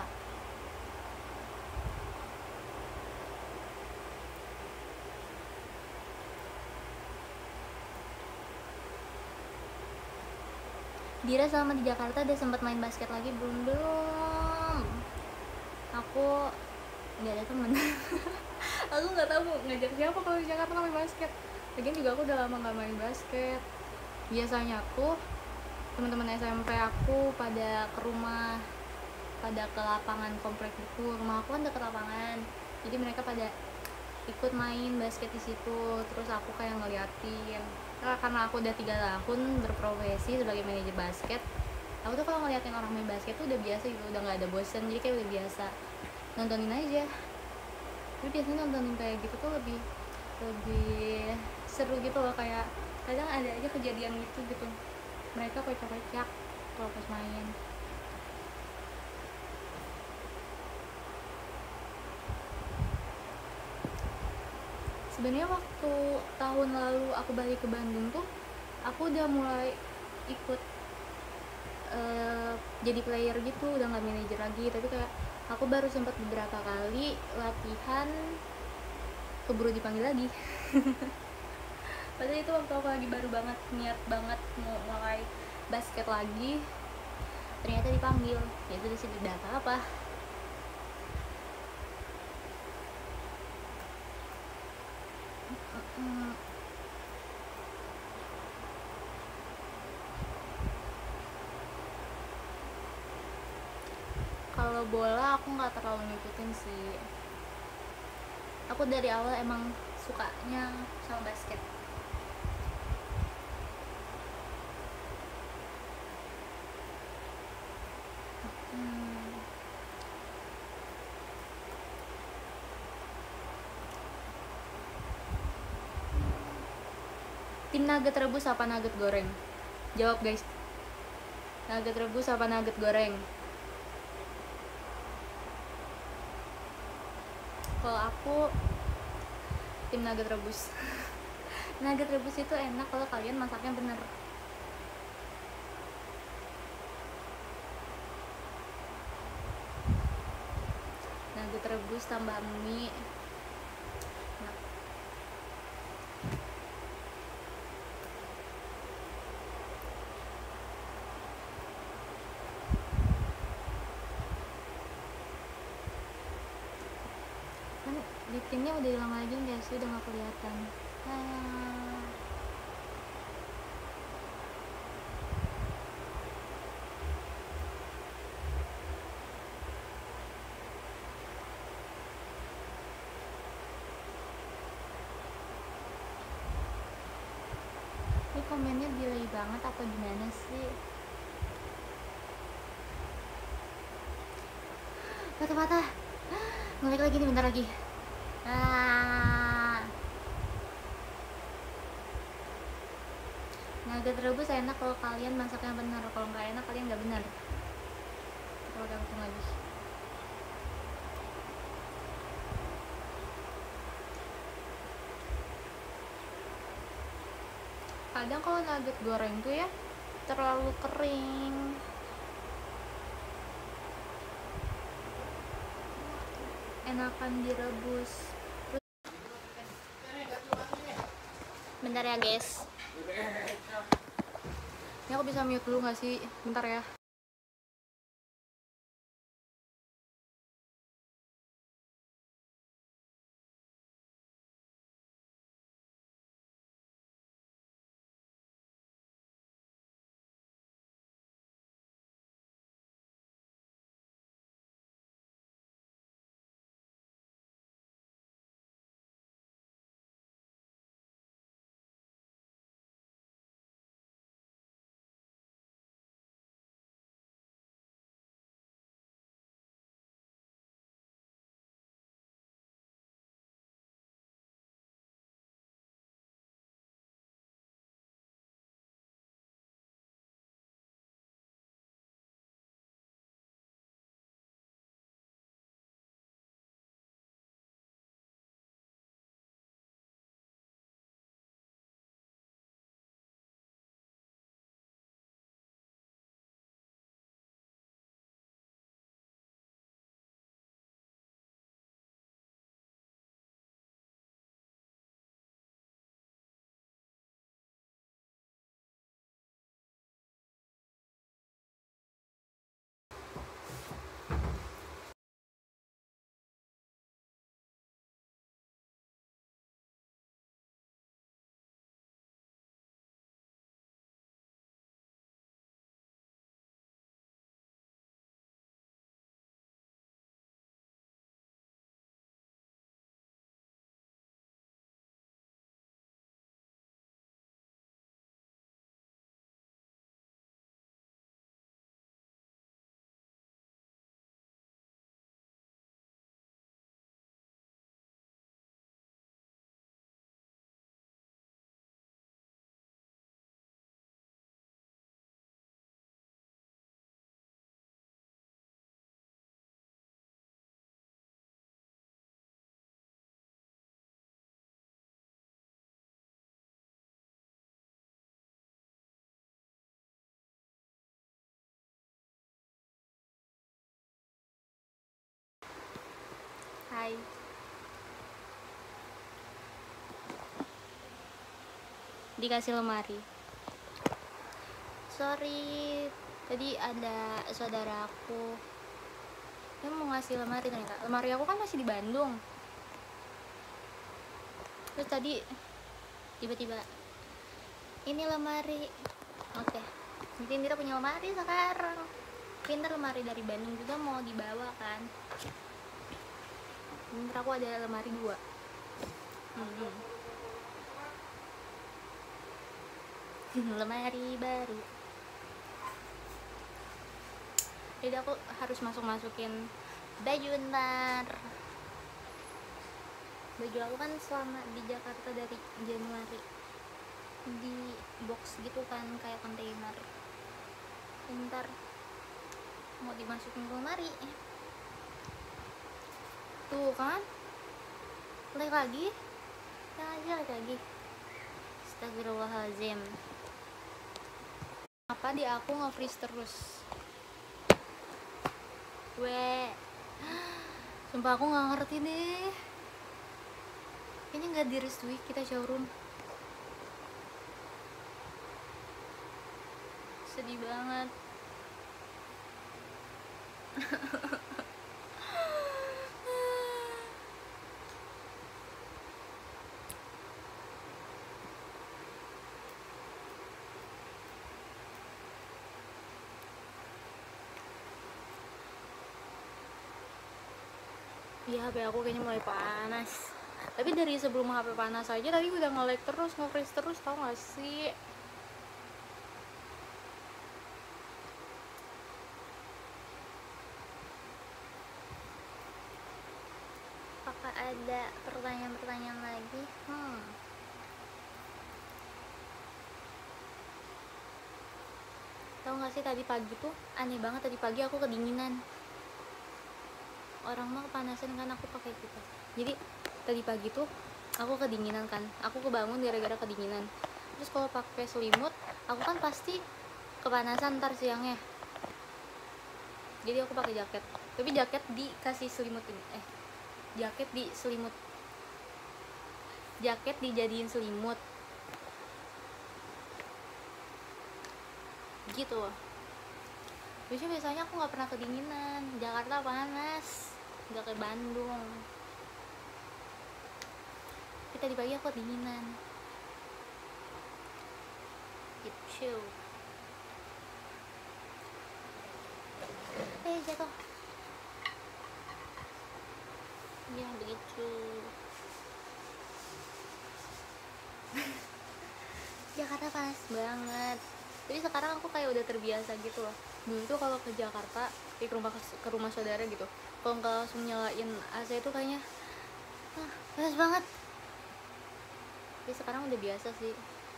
Dira selama di Jakarta udah sempat main basket lagi belum? Belum. Aku nggak ada temen. Aku nggak tahu mau ngajak siapa kalau di Jakarta main basket. Lagian juga aku udah lama nggak main basket. Biasanya aku teman-teman S M P aku pada ke rumah, pada ke lapangan komplek itu. Rumah aku kan deket lapangan, jadi mereka pada ikut main basket di situ. Terus aku kayak ngeliatin. Nah, karena aku udah tiga tahun berprofesi sebagai manajer basket, aku tuh kalau ngeliatin orang main basket tuh udah biasa gitu, udah nggak ada bosen, jadi kayak udah biasa nontonin aja. Tapi biasanya nontonin kayak gitu tuh lebih lebih seru gitu loh, kayak kadang ada aja kejadian gitu gitu mereka kocak-kocak kalau pas main. Sebenarnya waktu tahun lalu aku balik ke Bandung tuh aku udah mulai ikut uh, jadi player gitu, udah nggak manajer lagi. Tapi kayak aku baru sempat beberapa kali latihan keburu dipanggil lagi. Padahal itu waktu aku lagi baru banget niat banget mau mulai basket lagi, ternyata dipanggil. Ya itu sih tidak apa-apa. Hmm. Kalau bola aku nggak terlalu ngikutin sih. Aku dari awal emang sukanya sama basket. Hmm. Tim nugget rebus apa nugget goreng? Jawab guys. Nugget rebus apa nugget goreng? Kalau aku tim nugget rebus. Nugget rebus itu enak kalau kalian masaknya bener. Nugget rebus tambah mie. Nah. Kan liftingnya udah hilang lagi nggak sih, udah nggak kelihatan. Ah. Ini komennya delay banget apa gimana sih? patah-patah. Ngulik lagi nih bentar lagi. Ah. Nugget rebus enak kalau kalian masaknya benar. Kalau nggak enak kalian nggak benar. Kalau udah hitung lagi. Kadang kalau nugget goreng tuh ya terlalu kering. Enakan direbus. Bentar ya guys. Ini aku bisa mute dulu gak sih? Bentar ya. Hai. Dikasih lemari. Sorry, tadi ada saudaraku yang mau ngasih lemari ternyata. Lemari aku kan masih di Bandung. Terus tadi tiba-tiba ini lemari. Oke. Jadi Indira punya lemari sekarang. Pinter, lemari dari Bandung juga mau dibawa kan. Pinter, aku ada lemari dua. Hmm. Lemari baru. Jadi aku harus masuk-masukin baju ntar. Baju aku kan selama di Jakarta dari Januari di box gitu kan, kayak kontainer. Ntar mau dimasukin ke lemari. Tuh kan, like lagi, yang aja like lagi. Astagfirullahaladzim. Apa di aku nge-freeze terus? Gue, sumpah aku nggak ngerti deh. Kayaknya nggak direstui kita showroom. Sedih banget. Iya, H P aku kayaknya mulai panas. Tapi dari sebelum H P panas aja tadi udah nge-lag terus, nge-freeze terus, tau gak sih? ada pertanyaan-pertanyaan lagi. Hmm. Tahu nggak sih tadi pagi tuh aneh banget, tadi pagi aku kedinginan. Orang mah kepanasan kan, aku pakai kipas. Jadi tadi pagi tuh aku kedinginan kan. Aku kebangun gara-gara kedinginan. Terus kalau pakai selimut, aku kan pasti kepanasan ntar siangnya. Jadi aku pakai jaket. Tapi jaket dikasih selimut ini. Eh, jaket di selimut. Jaket dijadiin selimut. Gitu loh. Biasanya biasanya aku nggak pernah kedinginan. Jakarta panas, nggak kayak Bandung. Tapi tadi pagi aku kedinginan. Gitu. Eh jatuh. Ya begitu. Jakarta panas banget. Jadi sekarang aku kayak udah terbiasa gitu loh. Dulu tuh kalau ke Jakarta, ke rumah ke rumah saudara gitu, kalau nggak langsung nyalain A C itu kayaknya ah, panas banget. Tapi sekarang udah biasa sih.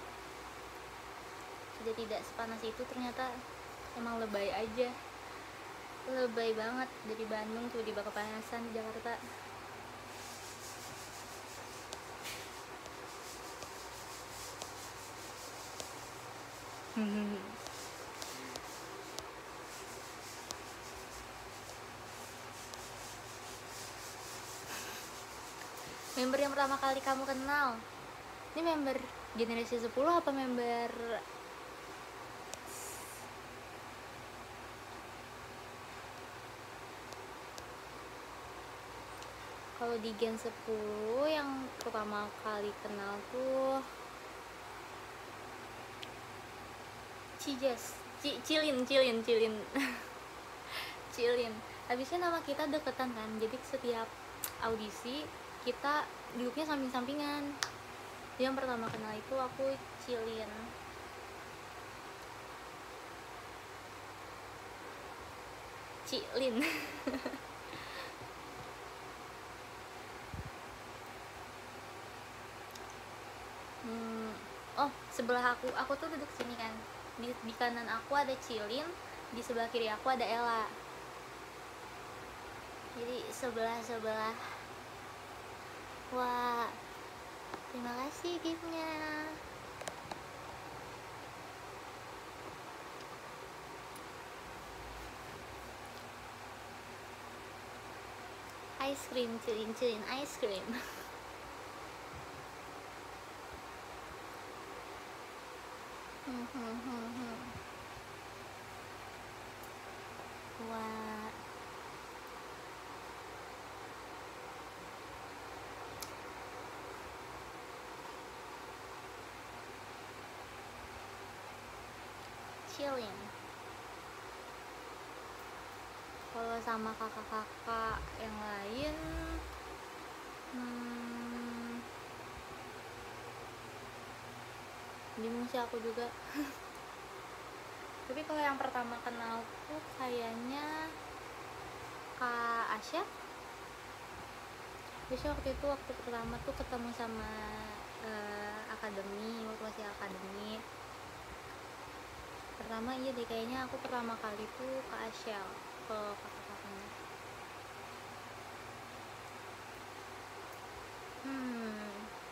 Sudah tidak sepanas itu, ternyata emang lebay aja. Lebay banget dari Bandung tiba-tiba kepanasan di Jakarta. Member yang pertama kali kamu kenal, ini member generasi sepuluh apa member kalau di gen sepuluh yang pertama kali kenal tuh Cijas, C Cilin, Cilin, Cilin. Cilin. Habisnya nama kita deketan kan, jadi setiap audisi kita duduknya samping-sampingan. Jadi yang pertama kenal itu aku Cilin. Cilin. hmm. Oh, sebelah aku, aku tuh duduk sini kan. Di, di kanan aku ada Cilin, di sebelah kiri aku ada Ella. Jadi sebelah-sebelah. Wah, terima kasih giftnya. Ice cream, Cilin, Cilin, ice cream. hmm, hmm, hmm, hmm. Wah, Cilin. Kalau sama kakak-kakak yang lain, hmm, bingung sih aku juga. Tapi kalau yang pertama kenal tuh kayaknya Kak Asya. Biasanya waktu itu waktu pertama tuh ketemu sama uh, akademi, waktu masih akademi. Pertama iya deh, kayaknya aku pertama kali tuh Kak Asya ke kakak-kakaknya. Hmm.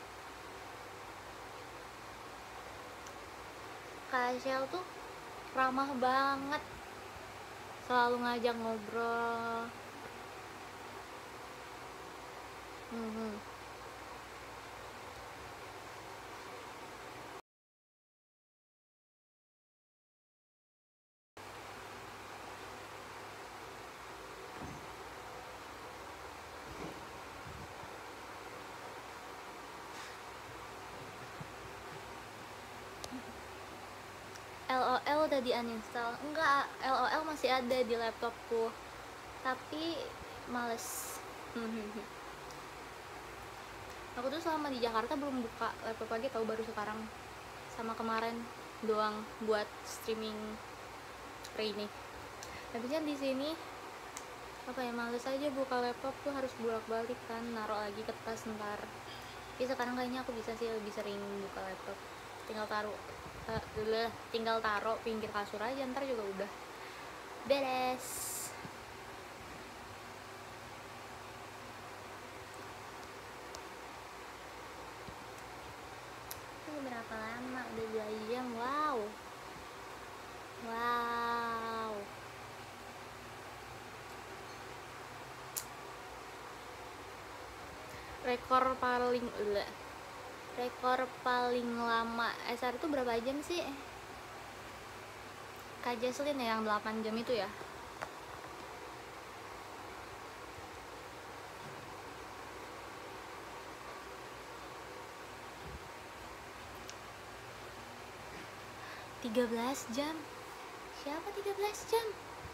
Kak Asya tuh ramah banget, selalu ngajak ngobrol. Hmm. L O L udah di uninstall? Enggak, L O L masih ada di laptopku, tapi males. Aku tuh selama di Jakarta belum buka laptop lagi, tahu baru sekarang sama kemarin doang buat streaming ini. Habisnya di sini apa ya, males aja buka laptop tuh harus bolak-balik kan, naruh lagi ke tas ntar. Tapi sekarang kayaknya aku bisa sih lebih sering buka laptop, tinggal taruh uh, tinggal taruh pinggir kasur aja, ntar juga udah beres. Ini berapa lama? Udah dua jam. Wow, wow. Rekor paling uh, rekor paling lama S R itu berapa jam sih? Kak Jaslyn ya, yang delapan jam itu ya. tiga belas jam. Siapa tiga belas jam?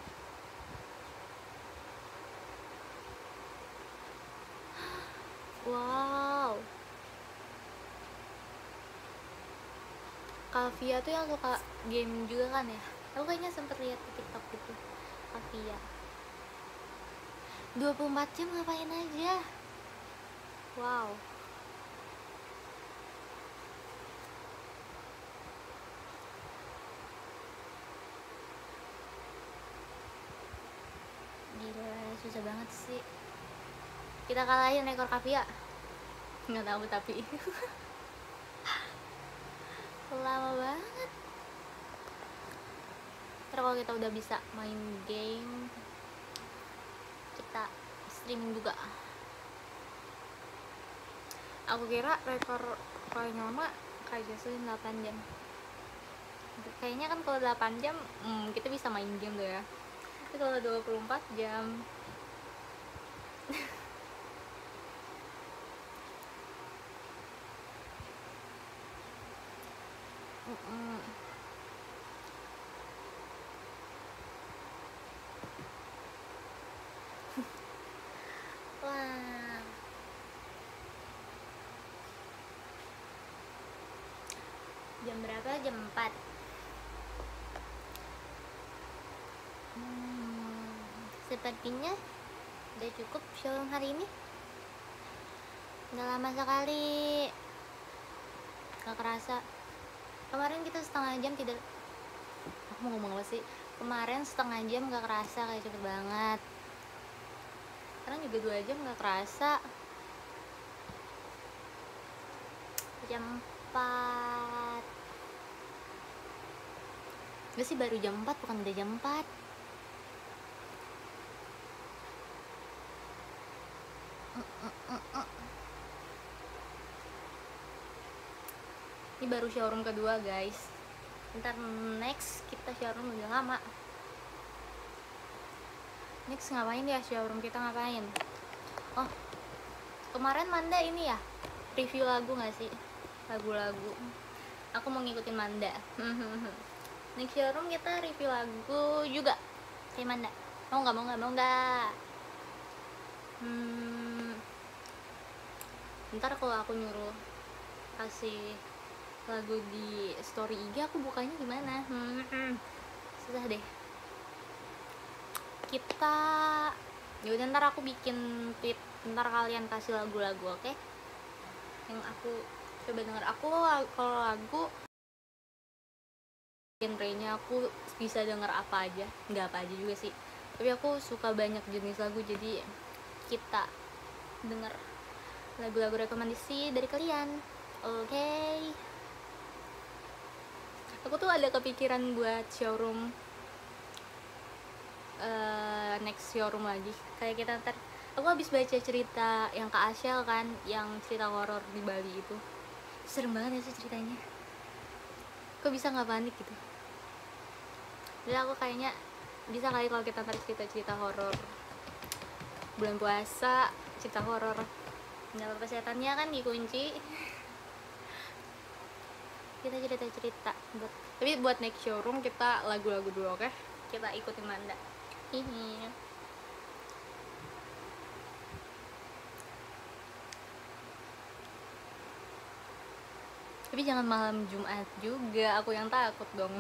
Wow. Kavia tuh yang suka game juga kan ya? Aku kayaknya sempet lihat di TikTok gitu. Kavia dua puluh empat jam ngapain aja? Wow. Gila, susah banget sih. Kita kalahin rekor Kavia. Nggak tahu tapi lama banget. Terus kalau kita udah bisa main game, kita streaming juga. Aku kira rekor paling lama Kak Jaslyn delapan jam. Kayaknya kan kalau delapan jam hmm, kita bisa main game tuh ya. Tapi kalau dua puluh empat jam mm-mm. Wah, jam berapa? Jam empat. Hmm, sepertinya udah cukup showroom hari ini. Udah lama sekali, gak kerasa. Kemarin kita setengah jam tidak, aku mau ngomong apa sih? Kemarin setengah jam gak kerasa, kayak cepet banget. Sekarang juga dua jam gak kerasa. Jam empat. Gak sih, baru jam empat, bukan udah jam empat. Ini baru showroom kedua guys. Ntar next kita showroom udah lama. Next ngapain ya showroom kita, ngapain? Oh, kemarin Manda ini ya review lagu gak sih? Lagu-lagu. Aku mau ngikutin Manda. Next showroom kita review lagu juga kayak Manda. Mau nggak? Mau nggak? Mau nggak? Hmm. Ntar kalau aku nyuruh kasih lagu di story I G, aku bukanya gimana? Hmm. Susah deh. Kita yaudah, ntar aku bikin tweet, ntar kalian kasih lagu-lagu, oke? Okay? Yang aku coba denger. Aku kalau lagu genrenya aku bisa denger apa aja, nggak apa aja juga sih, tapi aku suka banyak jenis lagu, jadi kita denger lagu-lagu rekomendasi dari kalian, oke? Okay? Aku tuh ada kepikiran buat showroom uh, next showroom lagi, kayak kita ntar, aku habis baca cerita yang Kak Asyel kan, yang cerita horor di Bali itu, serem banget ya sih ceritanya, kok bisa nggak panik gitu. Jadi aku kayaknya bisa kali kalau kita ntar cerita-cerita horor bulan puasa, cerita horor, nggak kesehatannya kan dikunci. Kita cerita-cerita buat, tapi buat next showroom kita lagu-lagu dulu, oke? Okay? Kita ikutin Manda. Hihi. Tapi jangan malam Jumat juga, aku yang takut dong.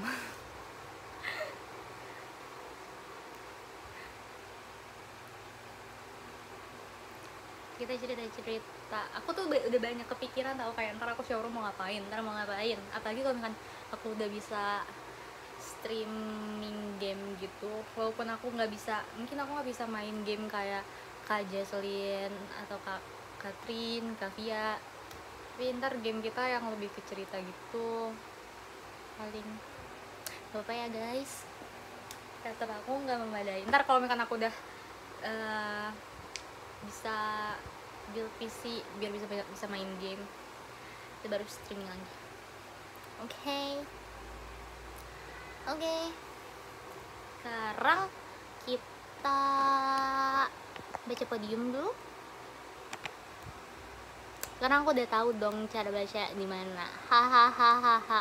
kita cerita-cerita. Aku tuh udah banyak kepikiran tau, kayak ntar aku showroom mau ngapain, ntar mau ngapain. Apalagi kalau misalkan aku udah bisa streaming game gitu, walaupun aku nggak bisa, mungkin aku nggak bisa main game kayak Kak Jocelyn atau Kak Katrin, Kak Via, tapi ntar game kita yang lebih ke cerita gitu paling. Gak apa ya guys, tetap aku nggak memadai. Ntar kalau misalkan aku udah uh, bisa build P C biar bisa bisa main game, kita baru streaming lagi. Oke okay. Oke okay. Sekarang kita baca podium dulu. Karena aku udah tahu dong cara baca di mana. Hahaha.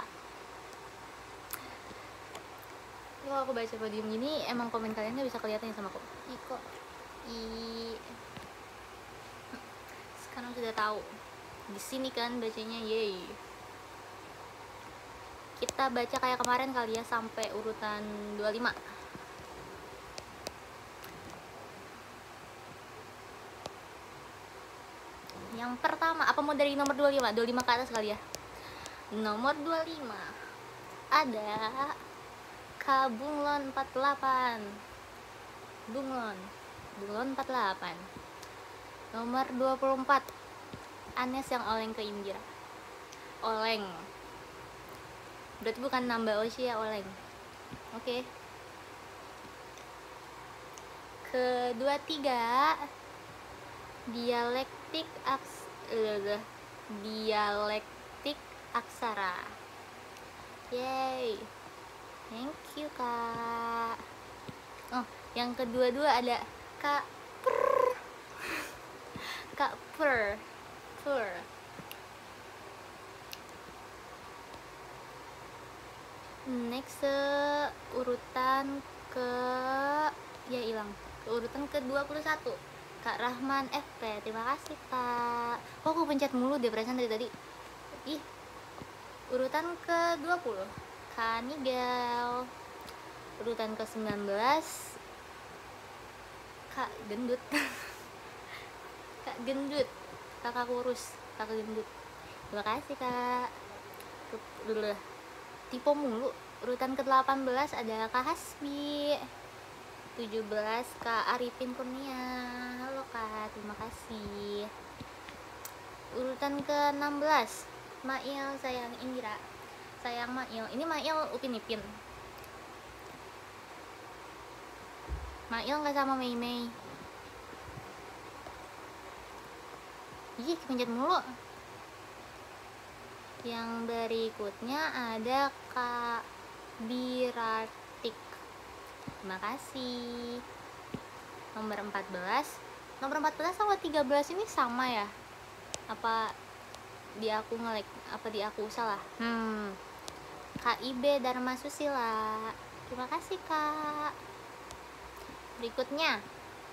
Kalau aku baca podium gini, emang komen kalian nggak bisa kelihatan sama aku. Ih kok, i. Sekarang sudah tahu. Di sini kan bacanya, yay. Kita baca kayak kemarin kali ya, sampai urutan dua puluh lima. Yang pertama, apa mau dari nomor dua puluh lima? dua puluh lima ke atas kali ya. Nomor dua puluh lima ada Kak Bunglon empat puluh delapan. Bunglon Bunglon empat puluh delapan. Nomor dua puluh empat Anes yang oleng ke Indira. Oleng berarti bukan nambah Oshi ya, oleng. Oke okay. Kedua tiga dialektik aks uh, dialektik aksara. Yay, thank you kak. Oh, yang kedua-dua ada kak per kak per per. Next uh, urutan ke ya hilang urutan ke dua puluh satu Kak Rahman F P. Terima kasih kak. Kok aku pencet mulu deh perasaan dari tadi. Ih. Urutan ke dua puluh Kak Nigel. Urutan ke sembilan belas Kak Gendut. Kak Gendut, kakak kurus, kakak gendut. Terima kasih kak. Dulu tipe mulu. Urutan ke delapan belas ada Kak Hasbi. Tujuh belas Kak Arifin Kurnia. Halo kak, terima kasih. Urutan ke enam belas Mail sayang Indira. Sayang Mail. Ini Mail Upin Ipin. Mail nggak sama Mei Mei. Ih, kepencet mulu. Yang berikutnya ada Kak Biratik. Terima kasih. Nomor empat belas. Nomor empat belas sama tiga belas ini sama ya? Apa di aku nge-like? Apa di aku salah? Hmm. Kak Ibe Dharma Susila. Terima kasih kak. Berikutnya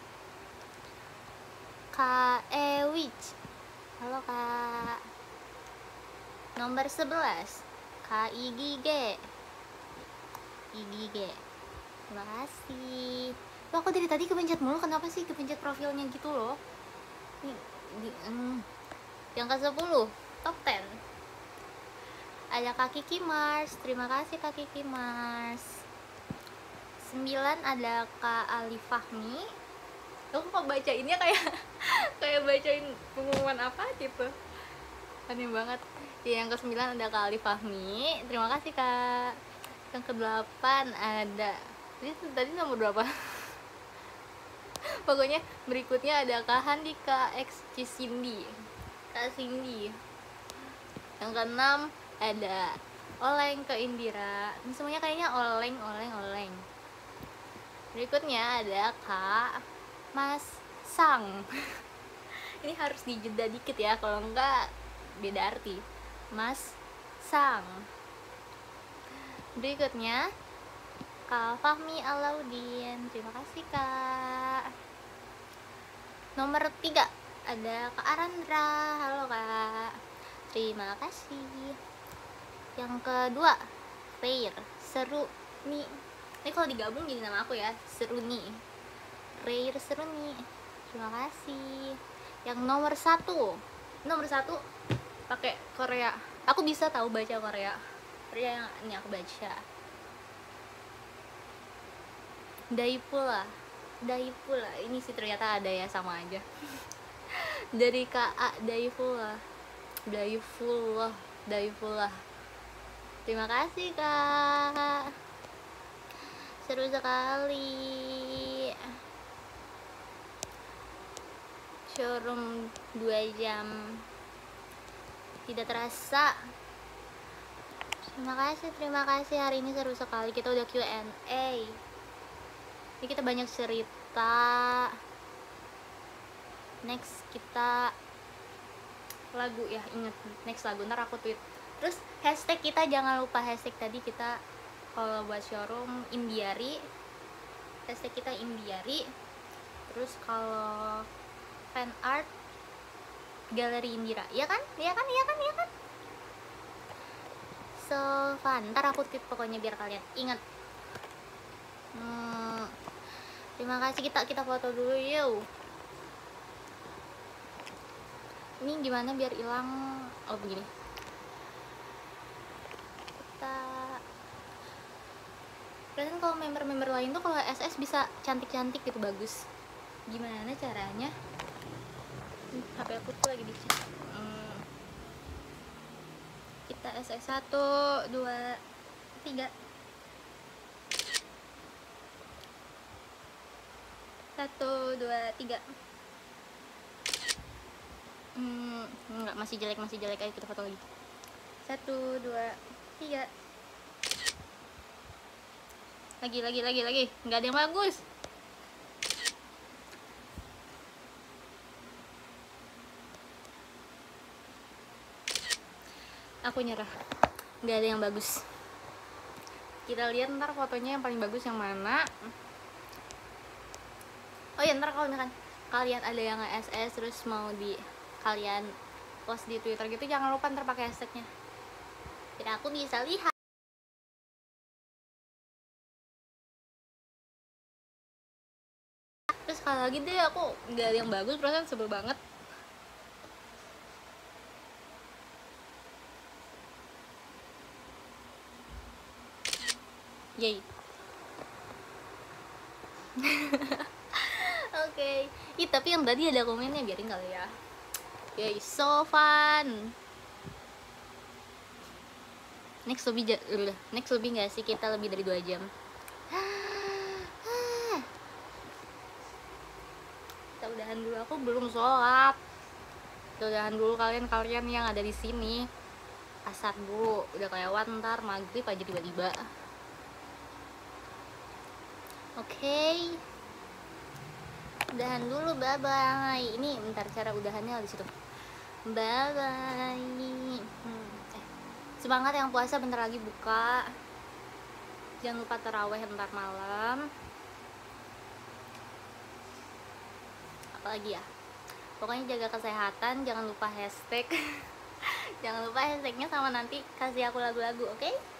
Kak Ewich. Halo kak. Nomor sebelas Kak Igige. Igige. Terima kasih. Loh, aku dari tadi kepencet mulu, kenapa sih kepencet profilnya gitu loh. Nih, di, mm. Yang ke sepuluh top sepuluh ada Kak Kiki Mars. Terima kasih Kak Kiki Mars. Sembilan ada Kak Ali Fahmi. Lo kok bacainnya kayak kayak bacain pengumuman apa gitu, aneh banget ya. Yang ke sembilan ada Kak Ali Fahmi. Terima kasih kak. Yang ke delapan ada ini tadi nomor berapa? Pokoknya berikutnya ada Kak Handika X C Cindy. Kak Cindy. Yang ke enam ada Oleng ke Indira. Ini semuanya kayaknya oleng oleng oleng. Berikutnya ada Kak Mas Sang. Ini harus dijeda dikit ya, kalau enggak beda arti. Mas Sang. Berikutnya Kak Fahmi Alaudin. Terima kasih kak. Nomor tiga ada Kak Arandra. Halo kak, terima kasih. Yang kedua Fair Seru nih. Ini kalau digabung jadi nama aku ya, Seru nih. Rare Seruni. Terima kasih. Yang nomor satu, nomor satu pakai Korea. Aku bisa tahu baca Korea. Korea yang ini aku baca. Daipula, Daipula. Ini sih ternyata ada ya, sama aja. Dari K A Daipula, Daipula, Daipula. Terima kasih Kak. Seru sekali. Showroom dua jam. Tidak terasa. Terima kasih, terima kasih. Hari ini seru sekali. Kita udah Q and A. Ini kita banyak cerita. Next kita lagu ya, inget next lagu, ntar aku tweet. Terus hashtag kita jangan lupa, hashtag tadi kita kalau buat showroom Indiari, hashtag kita Indiari. Terus kalau fan art Galeri Indira, ya kan? Ya kan? Ya kan? Ya kan? So fun. Ntar aku tweet pokoknya biar kalian ingat. Hmm, terima kasih, kita kita foto dulu yuk. Ini gimana biar hilang? Oh begini. Kita. Kalian kalau member-member lain tuh kalau S S bisa cantik-cantik gitu, bagus. Gimana caranya? H P aku tuh lagi di hmm. Kita S S satu, dua, tiga. Satu, dua, tiga. Hmm, enggak, masih jelek, masih jelek. Ayo kita foto lagi. Satu, dua, tiga. Lagi, lagi, lagi, lagi. Nggak ada yang bagus. Aku nyerah, nggak ada yang bagus. Kita lihat ntar fotonya yang paling bagus yang mana. Oh ya, ntar kalau misalkan kalian ada yang nge-S S terus mau di kalian post di Twitter gitu, jangan lupa ntar pakai hashtagnya biar aku bisa lihat. Terus sekali lagi deh, aku nggak ada yang bagus, perasaan sebel banget. Yay. Oke, okay. Ih, tapi yang tadi ada komennya, biarin kali ya. Yay, so fun. Next lebih next lebih nggak sih, kita lebih dari dua jam. Kita udahan dulu, aku belum sholat. Kita udahan dulu kalian-kalian yang ada di sini. Asar dulu, udah kelewat, ntar maghrib aja tiba-tiba. Oke, okay. Udahan dulu, bye bye. Ini bentar, cara udahannya di situ. Bye bye. Hmm. Eh, semangat yang puasa, bentar lagi buka. Jangan lupa taraweh ntar malam. Apalagi ya? Pokoknya jaga kesehatan, jangan lupa hashtag. Jangan lupa hashtagnya, sama nanti kasih aku lagu-lagu, oke? Okay?